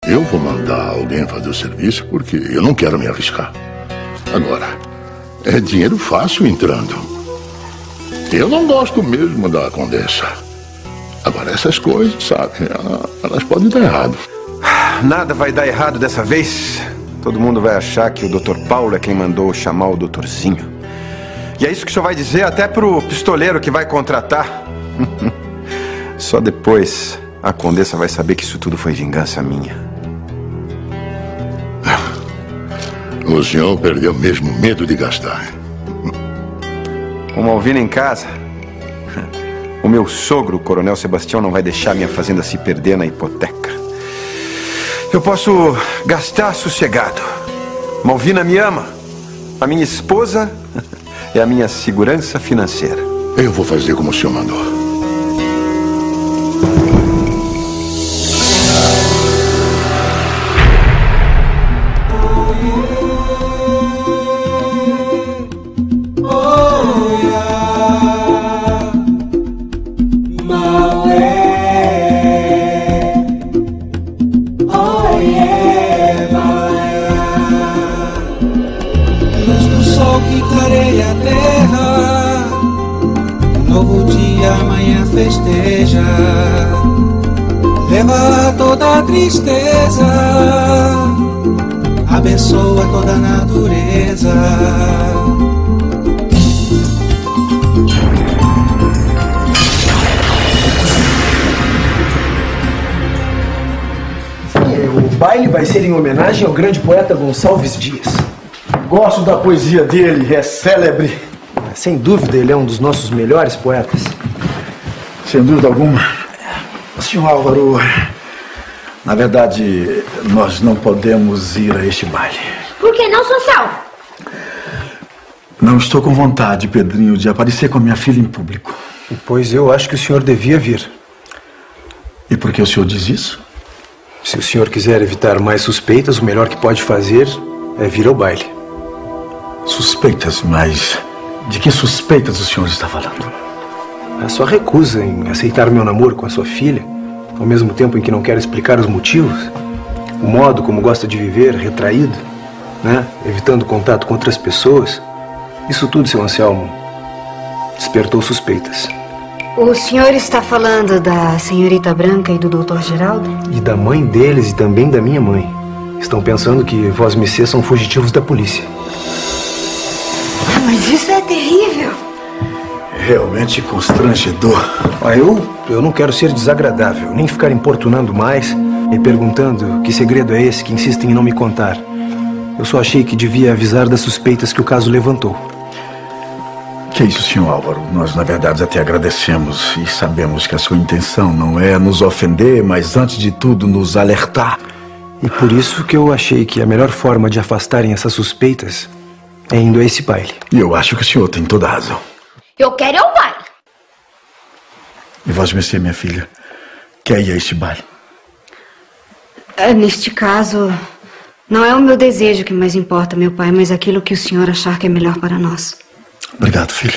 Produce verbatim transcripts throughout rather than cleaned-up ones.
Eu vou mandar alguém fazer o serviço porque eu não quero me arriscar. Agora, é dinheiro fácil entrando. Eu não gosto mesmo da Condessa. Agora, essas coisas, sabe, elas podem dar errado. Nada vai dar errado dessa vez. Todo mundo vai achar que o doutor Paulo é quem mandou chamar o doutorzinho. E é isso que o senhor vai dizer até pro pistoleiro que vai contratar. Só depois a Condessa vai saber que isso tudo foi vingança minha. O senhor perdeu mesmo medo de gastar. Com Malvina em casa, o meu sogro, o Coronel Sebastião, não vai deixar minha fazenda se perder na hipoteca. Eu posso gastar sossegado. Malvina me ama. A minha esposa é a minha segurança financeira. Eu vou fazer como o senhor mandou. Festeja, leva toda a tristeza, abençoa toda a natureza. O baile vai ser em homenagem ao grande poeta Gonçalves Dias. Gosto da poesia dele, é célebre. Sem dúvida, ele é um dos nossos melhores poetas. Sem dúvida alguma. Senhor Álvaro, na verdade, nós não podemos ir a este baile. Por que não, Sossal? Não estou com vontade, Pedrinho, de aparecer com a minha filha em público. Pois eu acho que o senhor devia vir. E por que o senhor diz isso? Se o senhor quiser evitar mais suspeitas, o melhor que pode fazer é vir ao baile. Suspeitas? Mas de que suspeitas o senhor está falando? A sua recusa em aceitar meu namoro com a sua filha, ao mesmo tempo em que não quer explicar os motivos, o modo como gosta de viver, retraído, né? Evitando contato com outras pessoas, isso tudo, seu Anselmo, despertou suspeitas. O senhor está falando da senhorita Branca e do doutor Geraldo? E da mãe deles e também da minha mãe. Estão pensando que vós-missês são fugitivos da polícia. Ah, mas isso é terrível. Realmente constrangedor. Ah, eu, eu não quero ser desagradável, nem ficar importunando mais e perguntando que segredo é esse que insistem em não me contar. Eu só achei que devia avisar das suspeitas que o caso levantou. Que isso, senhor Álvaro? Nós, na verdade, até agradecemos e sabemos que a sua intenção não é nos ofender, mas, antes de tudo, nos alertar. E por isso que eu achei que a melhor forma de afastarem essas suspeitas é indo a esse baile. E eu acho que o senhor tem toda a razão. Eu quero ir ao baile. E vós-missê, minha filha, quer ir a este baile? É, neste caso, não é o meu desejo que mais importa, meu pai, mas aquilo que o senhor achar que é melhor para nós. Obrigado, filha.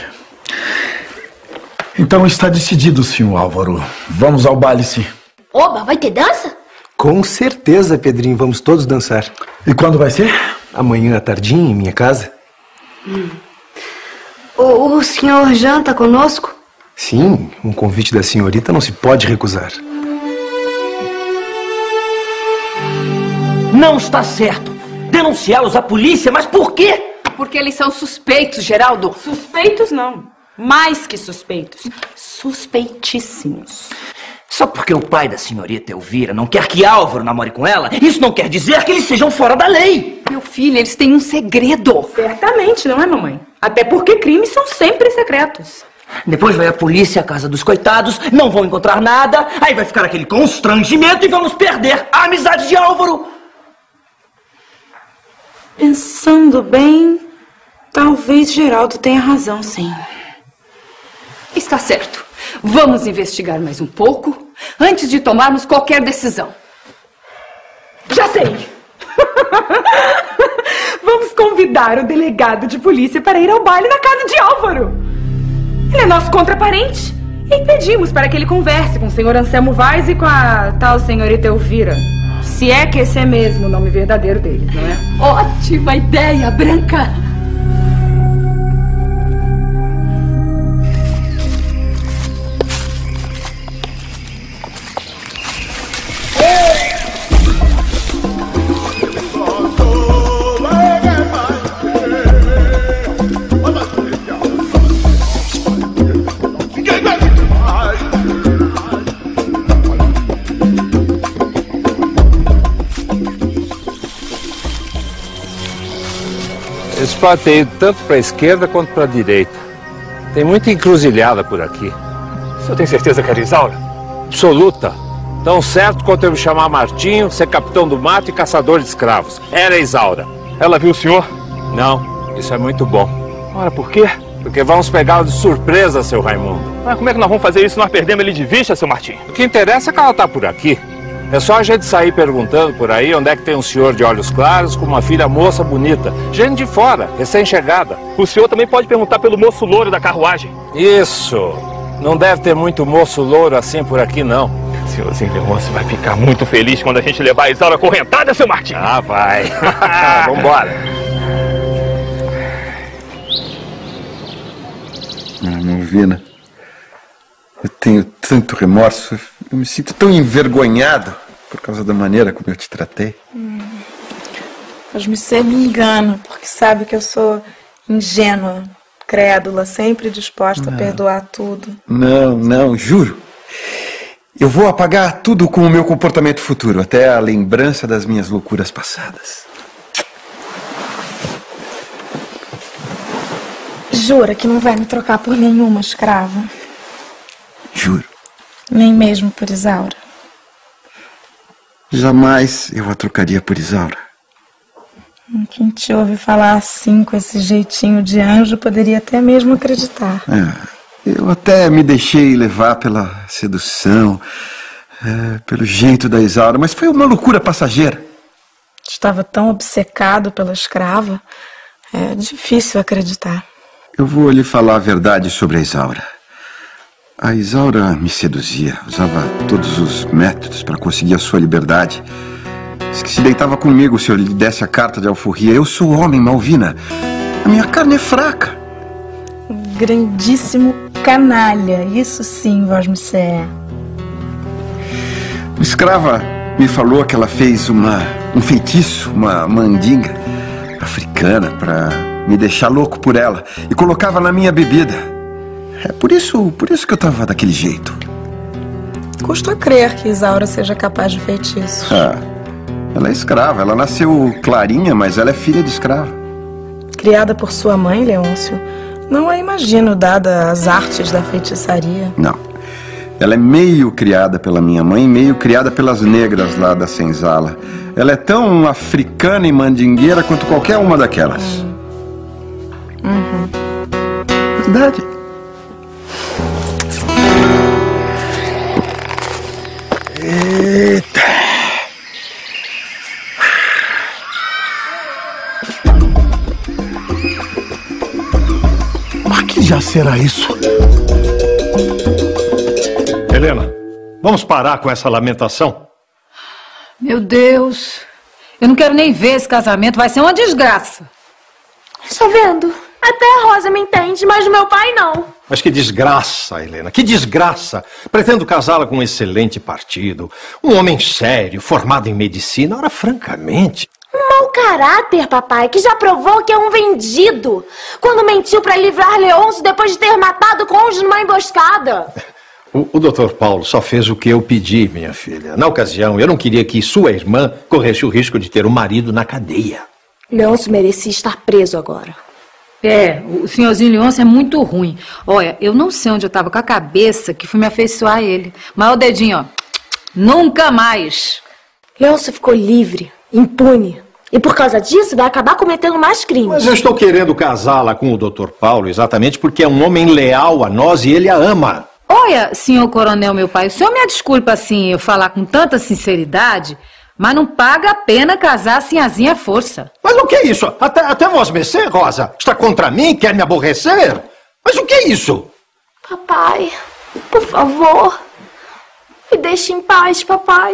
Então está decidido, senhor Álvaro. Vamos ao baile, sim. Oba, vai ter dança? Com certeza, Pedrinho, vamos todos dançar. E quando vai ser? Amanhã à tardinha, em minha casa. Hum. O, o senhor janta conosco? Sim, um convite da senhorita não se pode recusar. Não está certo. Denunciá-los à polícia, mas por quê? Porque eles são suspeitos, Geraldo. Suspeitos não. Mais que suspeitos. Suspeitíssimos. Só porque o pai da senhorita Elvira não quer que Álvaro namore com ela, isso não quer dizer que eles sejam fora da lei. Meu filho, eles têm um segredo. Certamente, não é, mamãe? Até porque crimes são sempre secretos. Depois vai a polícia à casa dos coitados, não vão encontrar nada, aí vai ficar aquele constrangimento e vamos perder a amizade de Álvaro. Pensando bem, talvez Geraldo tenha razão, sim. Está certo. Vamos investigar mais um pouco antes de tomarmos qualquer decisão. Já sei! Vamos convidar o delegado de polícia para ir ao baile na casa de Álvaro. Ele é nosso contraparente. E pedimos para que ele converse com o senhor Anselmo Vaz e com a tal senhorita Elvira. Se é que esse é mesmo o nome verdadeiro dele, não é? Ótima ideia, Branca! Esse pode ter ido tanto para a esquerda quanto para a direita. Tem muita encruzilhada por aqui. O senhor tem certeza que era Isaura? Absoluta. Tão certo quanto eu me chamar Martinho, ser capitão do mato e caçador de escravos. Era Isaura. Ela viu o senhor? Não, isso é muito bom. Ora, por quê? Porque vamos pegá-lo de surpresa, seu Raimundo. Mas como é que nós vamos fazer isso se nós perdemos ele de vista, seu Martinho? O que interessa é que ela está por aqui. É só a gente sair perguntando por aí onde é que tem um senhor de olhos claros com uma filha moça bonita. Gente de fora, recém-chegada. O senhor também pode perguntar pelo moço louro da carruagem. Isso. Não deve ter muito moço louro assim por aqui, não. O senhorzinho Leôncio vai ficar muito feliz quando a gente levar a Isaura acorrentada, seu Martinho. Ah, vai. Vambora. Ah, Malvina, eu tenho tanto remorso. Eu me sinto tão envergonhado por causa da maneira como eu te tratei. Hum. Mas você me engana, porque sabe que eu sou ingênua, crédula, sempre disposta Não. a perdoar tudo. Não, não, juro. Eu vou apagar tudo com o meu comportamento futuro, até a lembrança das minhas loucuras passadas. Jura que não vai me trocar por nenhuma escrava? Juro. Nem mesmo por Isaura? Jamais eu a trocaria por Isaura. Quem te ouve falar assim, com esse jeitinho de anjo, poderia até mesmo acreditar. É, eu até me deixei levar pela sedução, é, pelo jeito da Isaura, mas foi uma loucura passageira. Estava tão obcecado pela escrava, é difícil acreditar. Eu vou lhe falar a verdade sobre a Isaura. A Isaura me seduzia, usava todos os métodos para conseguir a sua liberdade. Diz que se deitava comigo se eu lhe desse a carta de alforria. Eu sou homem, Malvina. A minha carne é fraca. Grandíssimo canalha, isso sim, Vosmecé. Uma escrava me falou que ela fez uma, um feitiço, uma mandinga africana para me deixar louco por ela e colocava na minha bebida. É por isso, por isso que eu tava daquele jeito. Custa crer que Isaura seja capaz de feitiços. Ah, ela é escrava. Ela nasceu clarinha, mas ela é filha de escrava. Criada por sua mãe, Leôncio, não a imagino dada às artes da feitiçaria. Não. Ela é meio criada pela minha mãe, meio criada pelas negras lá da senzala. Ela é tão africana e mandingueira quanto qualquer uma daquelas. Hum. Uhum. Verdade. Eita! Mas que já será isso? Helena, vamos parar com essa lamentação? Meu Deus, eu não quero nem ver esse casamento, vai ser uma desgraça. Está vendo? Até a Rosa me entende, mas o meu pai não. Mas que desgraça, Helena, que desgraça. Pretendo casá-la com um excelente partido, um homem sério, formado em medicina. Ora, francamente... Um mau caráter, papai, que já provou que é um vendido. Quando mentiu para livrar Leôncio depois de ter matado o cônjuge numa emboscada. O, o doutor Paulo só fez o que eu pedi, minha filha. Na ocasião, eu não queria que sua irmã corresse o risco de ter o marido na cadeia. Leôncio merecia estar preso agora. É, o senhorzinho Leôncio é muito ruim. Olha, eu não sei onde eu tava com a cabeça que fui me afeiçoar a ele. Mas o dedinho, ó, nunca mais. Leôncio ficou livre, impune. E por causa disso vai acabar cometendo mais crimes. Mas eu estou querendo casá-la com o doutor Paulo exatamente porque é um homem leal a nós e ele a ama. Olha, senhor coronel, meu pai, o senhor me desculpa assim eu falar com tanta sinceridade, mas não paga a pena casar sinhazinha à força. Mas o que é isso? Até, até Vosmecé, Rosa? Está contra mim? Quer me aborrecer? Mas o que é isso? Papai, por favor, me deixe em paz, papai.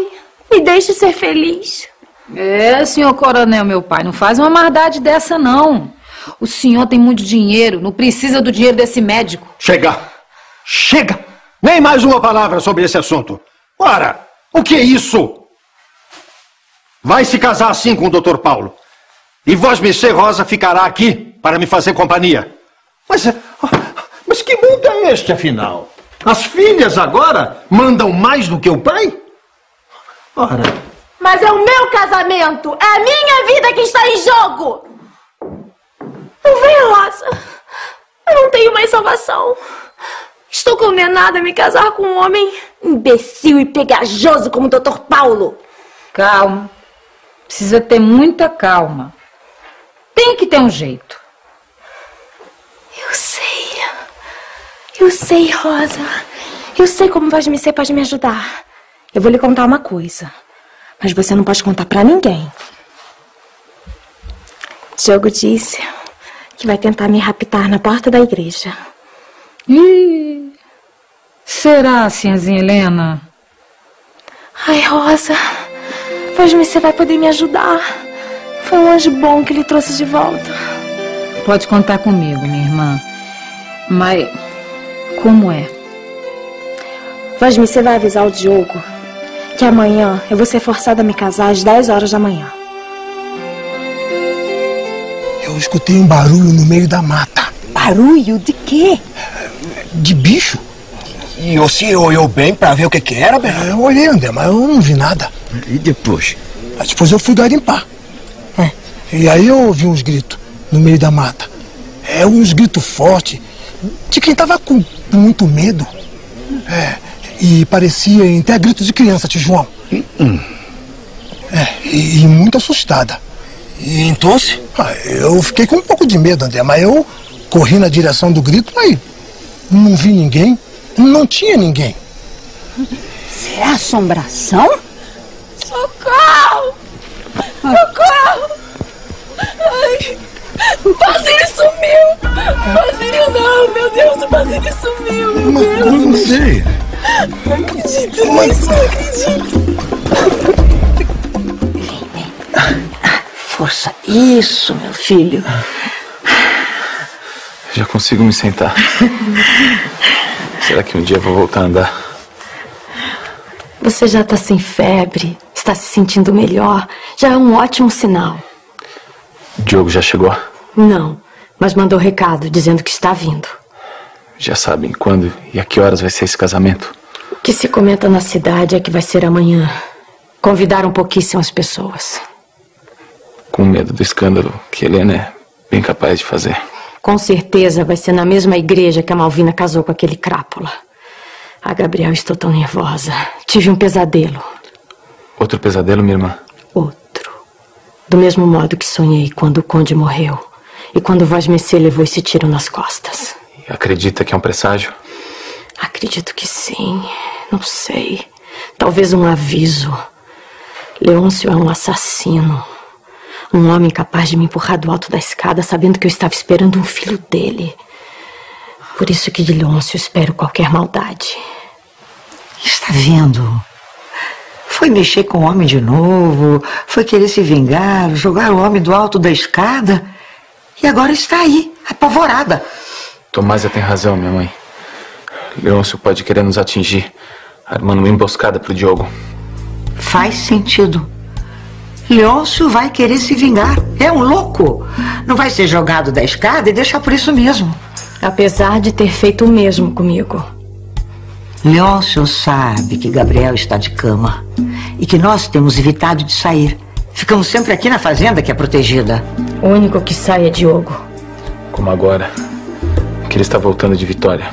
Me deixe ser feliz. É, senhor coronel, meu pai, não faz uma maldade dessa, não. O senhor tem muito dinheiro, não precisa do dinheiro desse médico. Chega! Chega! Nem mais uma palavra sobre esse assunto. Ora, o que é isso? Vai se casar assim com o doutor Paulo. E Vosmecê Rosa ficará aqui para me fazer companhia. Mas, mas que mundo é este, afinal? As filhas agora mandam mais do que o pai? Ora... Mas é o meu casamento! É a minha vida que está em jogo! Não vem, Rosa. Eu não tenho mais salvação. Estou condenada a me casar com um homem imbecil e pegajoso como o doutor Paulo. Calma. Precisa ter muita calma. Tem que ter um jeito. Eu sei. Eu sei, Rosa. Eu sei como Vosmecê pode me ajudar. Eu vou lhe contar uma coisa. Mas você não pode contar pra ninguém. Diogo disse que vai tentar me raptar na porta da igreja. Ih, será, senhazinha Helena? Ai, Rosa, Vosmecê vai poder me ajudar. Foi um anjo bom que ele trouxe de volta. Pode contar comigo, minha irmã. Mas como é? Vosmecê vai avisar o Diogo que amanhã eu vou ser forçada a me casar às dez horas da manhã. Eu escutei um barulho no meio da mata. Barulho de quê? De bicho. E você olhou bem pra ver o que que era, Bernardo? Eu olhei, André, mas eu não vi nada. E depois? Aí depois eu fui garimpar. É. E aí eu ouvi uns gritos no meio da mata. É, uns gritos fortes de quem tava com muito medo. É. E parecia até gritos de criança, tio João. Hum. É, e, e muito assustada. E então? Ah, eu fiquei com um pouco de medo, André, mas eu corri na direção do grito, mas não vi ninguém, não tinha ninguém. Será assombração? Socorro! Socorro! Ai, o Basílio sumiu! O Basílio não, meu Deus, o Basílio sumiu, meu mas, Deus! Eu não sei. Não acredito nisso, não acredito. Força, isso, meu filho. Já consigo me sentar. Será que um dia eu vou voltar a andar? Você já está sem febre, está se sentindo melhor. Já é um ótimo sinal. O Diogo já chegou? Não, mas mandou recado dizendo que está vindo. Já sabem quando e a que horas vai ser esse casamento? O que se comenta na cidade é que vai ser amanhã. Convidaram pouquíssimas pessoas. Com medo do escândalo que Helena é bem capaz de fazer. Com certeza vai ser na mesma igreja que a Malvina casou com aquele crápula. Ah, Gabriel, estou tão nervosa. Tive um pesadelo. Outro pesadelo, minha irmã? Outro. Do mesmo modo que sonhei quando o conde morreu. E quando Vosmecê levou esse tiro nas costas. E acredita que é um presságio? Acredito que sim. Não sei. Talvez um aviso. Leôncio é um assassino. Um homem capaz de me empurrar do alto da escada sabendo que eu estava esperando um filho dele. Por isso que de Leôncio espero qualquer maldade. Está vendo? Foi mexer com o homem de novo, foi querer se vingar, jogar o homem do alto da escada. E agora está aí, apavorada. Tomásia tem razão, minha mãe. Leôncio pode querer nos atingir, armando uma emboscada pro Diogo. Faz sentido. Leôncio vai querer se vingar. É um louco. Não vai ser jogado da escada e deixar por isso mesmo. Apesar de ter feito o mesmo comigo. Leôncio sabe que Gabriel está de cama e que nós temos evitado de sair. Ficamos sempre aqui na fazenda que é protegida. O único que sai é Diogo. Como agora, que ele está voltando de Vitória.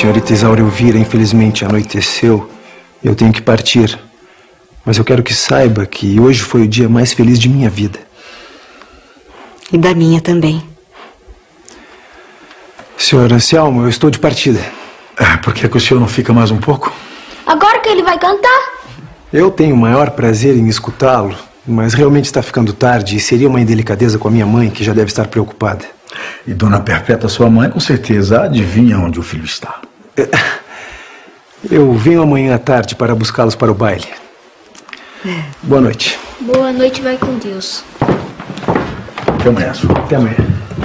Senhorita Isaura Elvira, infelizmente anoiteceu e eu tenho que partir. Mas eu quero que saiba que hoje foi o dia mais feliz de minha vida. E da minha também. Senhor Anselmo, eu estou de partida. É, por que o senhor não fica mais um pouco? Agora que ele vai cantar? Eu tenho o maior prazer em escutá-lo, mas realmente está ficando tarde e seria uma indelicadeza com a minha mãe, que já deve estar preocupada. E Dona Perpétua, sua mãe, com certeza adivinha onde o filho está. Eu venho amanhã à tarde para buscá-los para o baile. É. Boa noite. Boa noite, vai com Deus. Até amanhã, senhor. Até amanhã.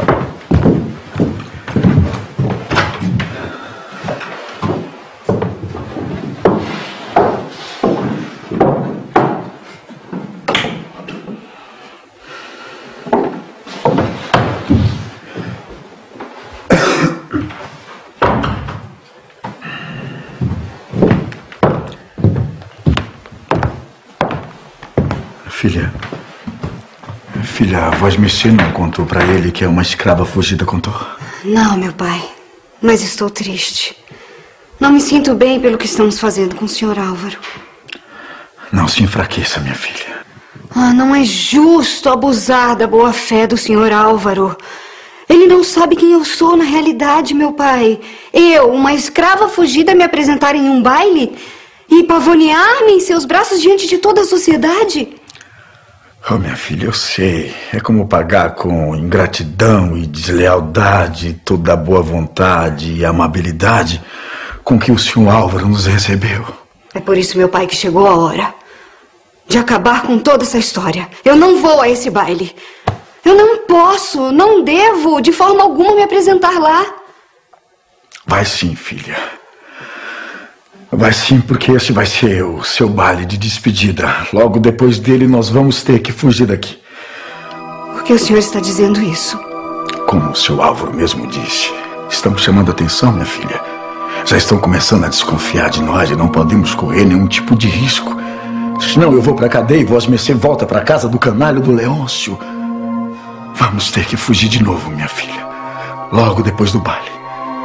Filha, filha, a voz Messier não contou pra ele que é uma escrava fugida, contou? Não, meu pai, mas estou triste. Não me sinto bem pelo que estamos fazendo com o senhor Álvaro. Não se enfraqueça, minha filha. Ah, não é justo abusar da boa-fé do senhor Álvaro. Ele não sabe quem eu sou na realidade, meu pai. Eu, uma escrava fugida, me apresentar em um baile e pavonear-me em seus braços diante de toda a sociedade? Oh, minha filha, eu sei. É como pagar com ingratidão e deslealdade toda a boa vontade e amabilidade com que o senhor Álvaro nos recebeu. É por isso, meu pai, que chegou a hora de acabar com toda essa história. Eu não vou a esse baile. Eu não posso, não devo, de forma alguma, me apresentar lá. Vai sim, filha. Vai sim, porque esse vai ser o seu baile de despedida. Logo depois dele, nós vamos ter que fugir daqui. Por que o senhor está dizendo isso? Como o seu Álvaro mesmo disse, estamos chamando atenção, minha filha. Já estão começando a desconfiar de nós e não podemos correr nenhum tipo de risco. Senão eu vou para a cadeia e Voz Mercê volta para a casa do canalho do Leôncio. Vamos ter que fugir de novo, minha filha. Logo depois do baile.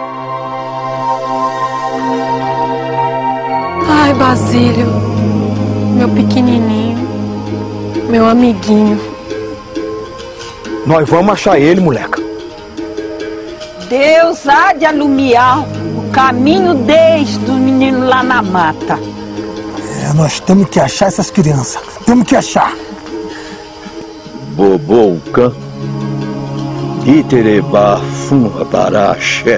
Ai, Basílio, meu pequenininho, meu amiguinho. Nós vamos achar ele, moleca. Deus há de alumiar o caminho desde o menino lá na mata. É, nós temos que achar essas crianças. Temos que achar. Boboucan, Itereba, Funra, Bará, Axé.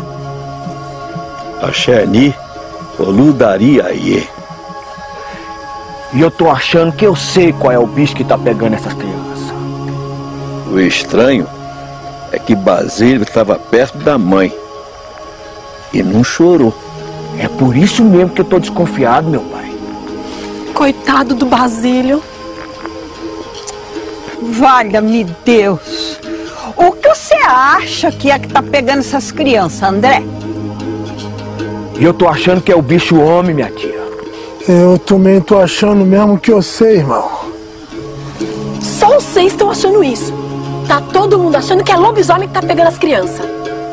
Axé, Ni, Oludaria, Iê. E eu tô achando que eu sei qual é o bicho que tá pegando essas crianças. O estranho é que Basílio estava perto da mãe e não chorou. É por isso mesmo que eu tô desconfiado, meu pai. Coitado do Basílio. Valha-me Deus. O que você acha que é que tá pegando essas crianças, André? E eu tô achando que é o bicho homem, minha tia. Eu também tô achando mesmo que eu sei, irmão. Só vocês estão achando isso. Tá todo mundo achando que é lobisomem que tá pegando as crianças.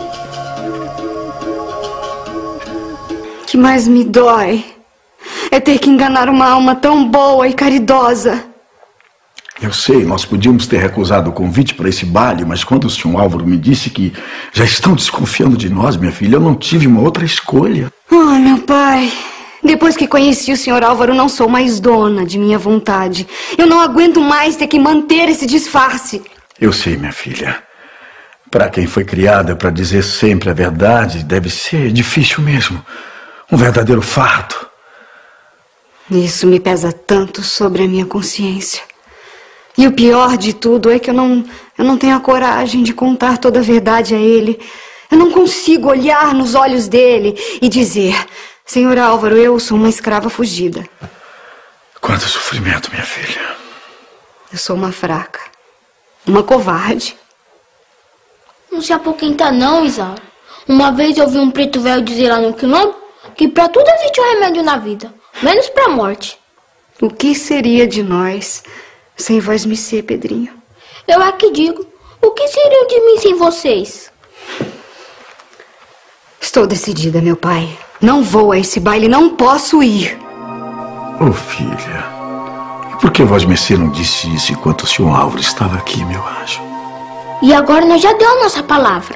O que mais me dói é ter que enganar uma alma tão boa e caridosa. Eu sei, nós podíamos ter recusado o convite para esse baile, mas quando o senhor Álvaro me disse que já estão desconfiando de nós, minha filha, eu não tive uma outra escolha. Ah, meu pai, depois que conheci o senhor Álvaro, não sou mais dona de minha vontade. Eu não aguento mais ter que manter esse disfarce. Eu sei, minha filha. Para quem foi criada para dizer sempre a verdade, deve ser difícil mesmo. Um verdadeiro fardo. Isso me pesa tanto sobre a minha consciência. E o pior de tudo é que eu não, eu não tenho a coragem de contar toda a verdade a ele. Eu não consigo olhar nos olhos dele e dizer: senhor Álvaro, eu sou uma escrava fugida. Quanto sofrimento, minha filha. Eu sou uma fraca. Uma covarde. Não se apoquenta não, Isaura. Uma vez eu vi um preto velho dizer lá no quilombo que pra tudo existe um remédio na vida, menos pra morte. O que seria de nós sem Voz Mercê, Pedrinho? Eu aqui digo, o que seria de mim sem vocês? Estou decidida, meu pai. Não vou a esse baile, não posso ir. Ô, oh, filha, e por que Vosmecê não disse isso enquanto o senhor Álvaro estava aqui, meu anjo? E agora nós já deu a nossa palavra.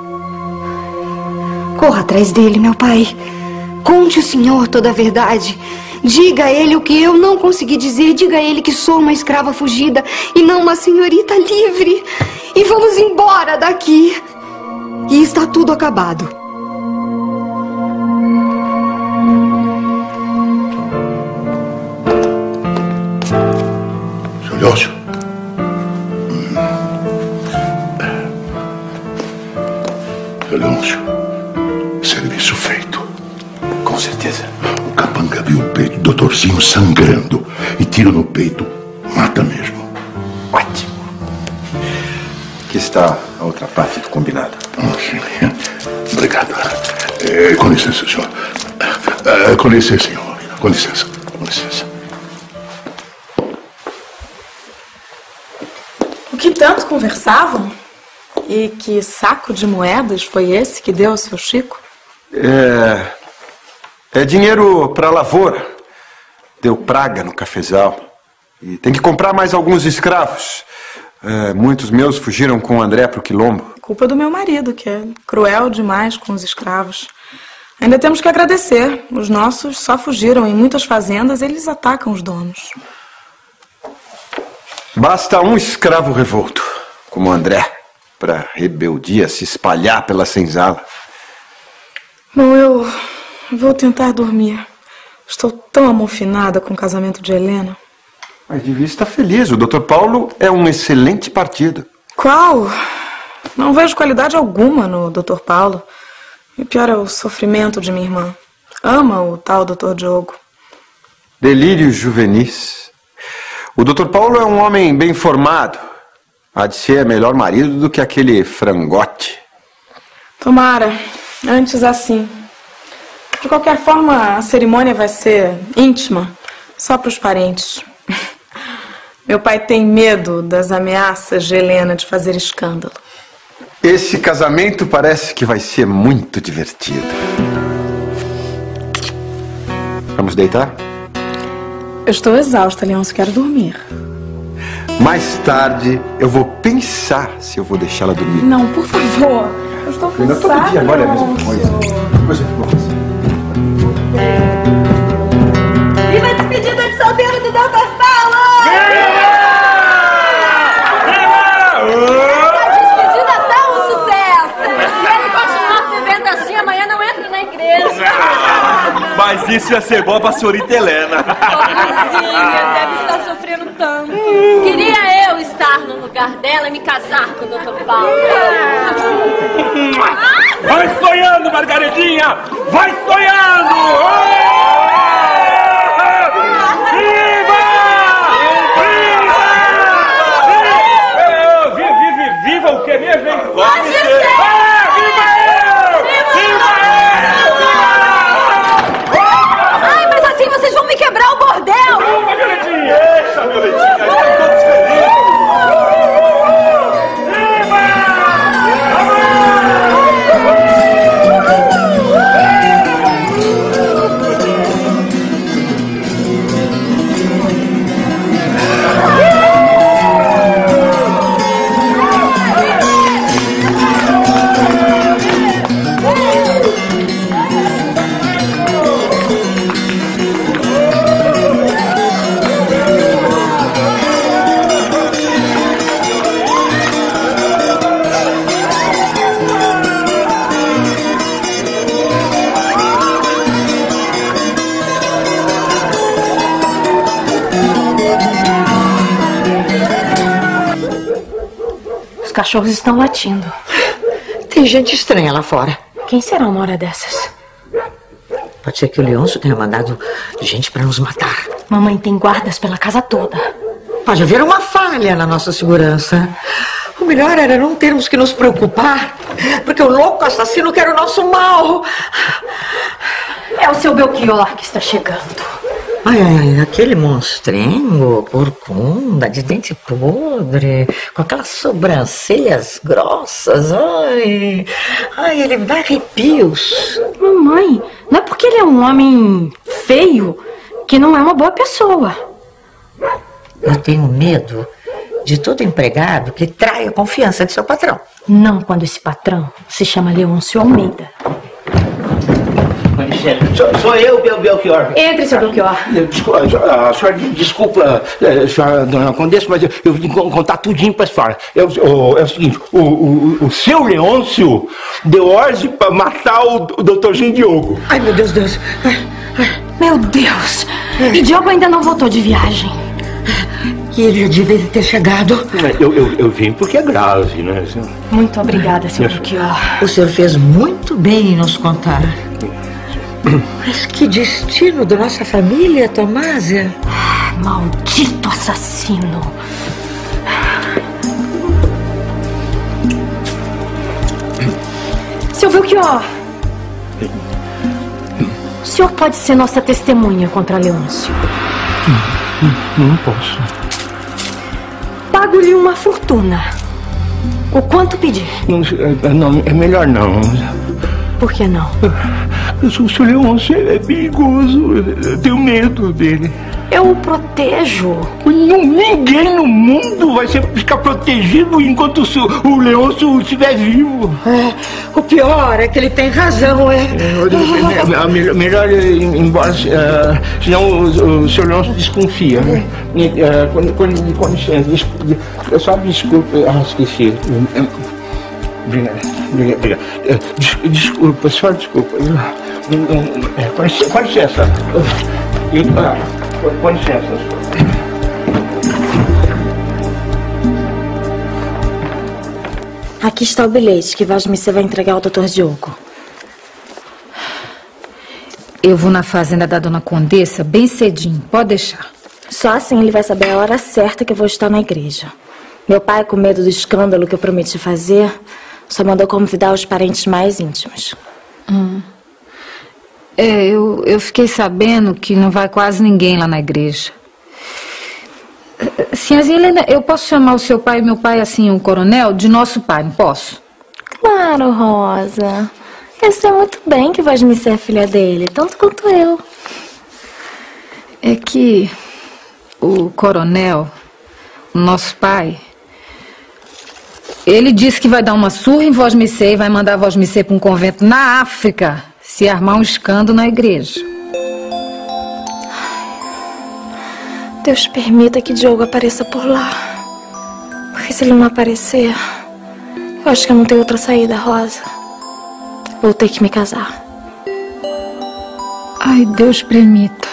Corra atrás dele, meu pai. Conte ao senhor toda a verdade. Diga a ele o que eu não consegui dizer. Diga a ele que sou uma escrava fugida e não uma senhorita livre. E vamos embora daqui. E está tudo acabado. Seu Leôncio. Seu Leôncio. Serviço feito. Com certeza. O capanga viu o peito do doutorzinho sangrando. E tiro no peito mata mesmo. Ótimo. Aqui está a outra parte do combinado. Oh, sim. Obrigado. É, com licença, senhor. É, com licença, senhor. Com licença. Com licença. O que tanto conversavam? E que saco de moedas foi esse que deu ao seu Chico? É... É dinheiro para lavoura. Deu praga no cafezal. E tem que comprar mais alguns escravos. É, muitos meus fugiram com o André pro quilombo. Culpa do meu marido, que é cruel demais com os escravos. Ainda temos que agradecer. Os nossos só fugiram. Em muitas fazendas, eles atacam os donos. Basta um escravo revolto, como o André, para rebeldia se espalhar pela senzala. Bom, eu vou tentar dormir. Estou tão amofinada com o casamento de Helena. Mas devia estar feliz. O doutor Paulo é um excelente partido. Qual? Não vejo qualidade alguma no doutor Paulo. E o pior é o sofrimento de minha irmã. Ama o tal doutor Diogo. Delírios juvenis. O doutor Paulo é um homem bem formado. Há de ser melhor marido do que aquele frangote. Tomara. Antes assim. De qualquer forma, a cerimônia vai ser íntima. Só para os parentes. Meu pai tem medo das ameaças de Helena de fazer escândalo. Esse casamento parece que vai ser muito divertido. Vamos deitar? Eu estou exausta, Leôncio. Quero dormir. Mais tarde eu vou pensar se eu vou deixá-la dormir. Não, por favor. Eu estou cansada. Todo dia agora é a mesma coisa. Que coisa ficou assim. Viva a despedida de solteiro do doutor Paulo! Essa despedida tá um sucesso! Se ele continuar vivendo assim, amanhã não entra na igreja. Mas isso ia ser bom pra senhorita Helena. Pobrezinha, deve estar sofrendo tanto. Queria eu estar no lugar dela e me casar com o doutor Paulo. Vai sonhando, Margaredinha! Vai sonhando! Viva! Viva! Viva, viva o que mesmo, hein? Pode ser! Viva eu! Viva eu! Ai, mas assim vocês vão me quebrar o bordel! Não, Margaredinha! Deixa, Violetinha! Estão todos felizes! Os cachorros estão latindo. Tem gente estranha lá fora. Quem será uma hora dessas? Pode ser que o Leôncio tenha mandado gente para nos matar. Mamãe tem guardas pela casa toda. Pode haver uma falha na nossa segurança. O melhor era não termos que nos preocupar, porque o louco assassino quer o nosso mal. É o seu Belchior que está chegando. Ai, ai, ai, aquele monstrengo, corcunda, de dente podre, com aquelas sobrancelhas grossas, ai, Ai, ele me dá arrepios. Mamãe, não é porque ele é um homem feio que não é uma boa pessoa. Eu tenho medo de todo empregado que trai a confiança de seu patrão. Não quando esse patrão se chama Leôncio Almeida. Sou, sou eu, Bel Belchior. Entre, seu Belchior. Desculpa, a senhora, desculpa, a senhora, dona Condessa, mas eu, eu vim contar tudinho pra senhora. É o, é o seguinte, o, o, o seu Leôncio deu ordem pra matar o, o doutorzinho Diogo. Ai, meu Deus, Deus. Ai, ai. Meu Deus. E Diogo ainda não voltou de viagem. E ele já devia ter chegado. Eu, eu, eu vim porque é grave, né, senhora? Muito obrigada, seu Belchior. O senhor fez muito bem em nos contar. Mas que destino da nossa família, Tomásia? Maldito assassino. Seu Belchior, o senhor pode ser nossa testemunha contra Leôncio? Não, não posso. Pago-lhe uma fortuna. O quanto pedir? Não, não, é melhor não. Por que não? O seu Leôncio é perigoso. Eu tenho medo dele. Eu o protejo. Ninguém no mundo vai ser, ficar protegido enquanto o, seu, o Leôncio estiver vivo. É, o pior é que ele tem razão, é. é, é melhor, melhor ir embora, uh, senão o, o seu Leôncio desconfia. Né? Uh, quando, quando, com licença, desculpa, só desculpa. Ah, esqueci. Obrigado, obrigado, obrigado. Des, desculpa, só desculpa. Com licença. Com licença. Com licença. Aqui está o bilhete que Vosmecê vai entregar ao doutor Diogo. Eu vou na fazenda da dona Condessa bem cedinho, pode deixar. Só assim ele vai saber a hora certa que eu vou estar na igreja. Meu pai, com medo do escândalo que eu prometi fazer, só mandou convidar os parentes mais íntimos. Hum. É, eu, eu fiquei sabendo que não vai quase ninguém lá na igreja. Senhorzinha Helena, eu posso chamar o seu pai e meu pai, assim, o coronel, de nosso pai, não posso? Claro, Rosa. Eu sei muito bem que Vosmecê é filha dele, tanto quanto eu. É que o coronel, o nosso pai, ele disse que vai dar uma surra em Vosmecê e vai mandar Vosmecê para um convento na África se armar um escândalo na igreja. Deus permita que Diogo apareça por lá. Porque se ele não aparecer, eu acho que eu não tenho outra saída, Rosa. Vou ter que me casar. Ai, Deus permita.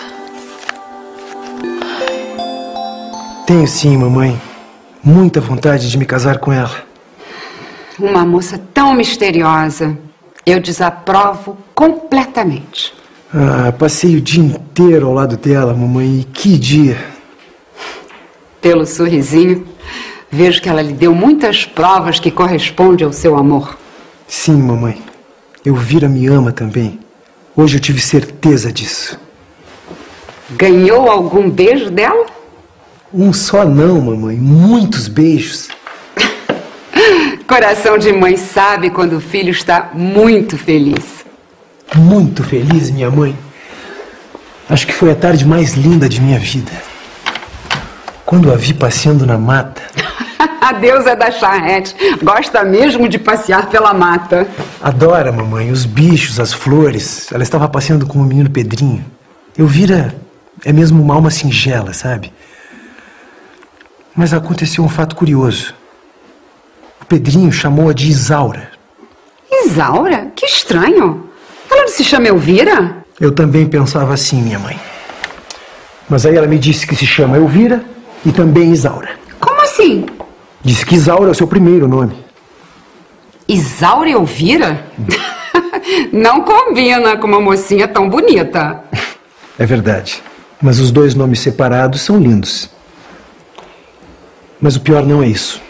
Tenho sim, mamãe. Muita vontade de me casar com ela. Uma moça tão misteriosa. Eu desaprovo completamente. Ah, passei o dia inteiro ao lado dela, mamãe. E que dia! Pelo sorrisinho, vejo que ela lhe deu muitas provas que correspondem ao seu amor. Sim, mamãe. Elvira me ama também. Hoje eu tive certeza disso. Ganhou algum beijo dela? Um só não, mamãe. Muitos beijos. Coração de mãe sabe quando o filho está muito feliz. Muito feliz, minha mãe. Acho que foi a tarde mais linda de minha vida. Quando a vi passeando na mata. A deusa da charrete gosta mesmo de passear pela mata. Adora, mamãe, os bichos, as flores. Ela estava passeando com o menino Pedrinho. Elvira é mesmo uma alma singela, sabe? Mas aconteceu um fato curioso. O Pedrinho chamou-a de Isaura. Isaura? Que estranho. Ela não se chama Elvira? Eu também pensava assim, minha mãe. Mas aí ela me disse que se chama Elvira e também Isaura. Como assim? Disse que Isaura é o seu primeiro nome. Isaura e Elvira? Não combina com uma mocinha tão bonita. É verdade. Mas os dois nomes separados são lindos. Mas o pior não é isso.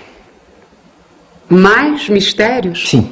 Mais mistérios? Sim.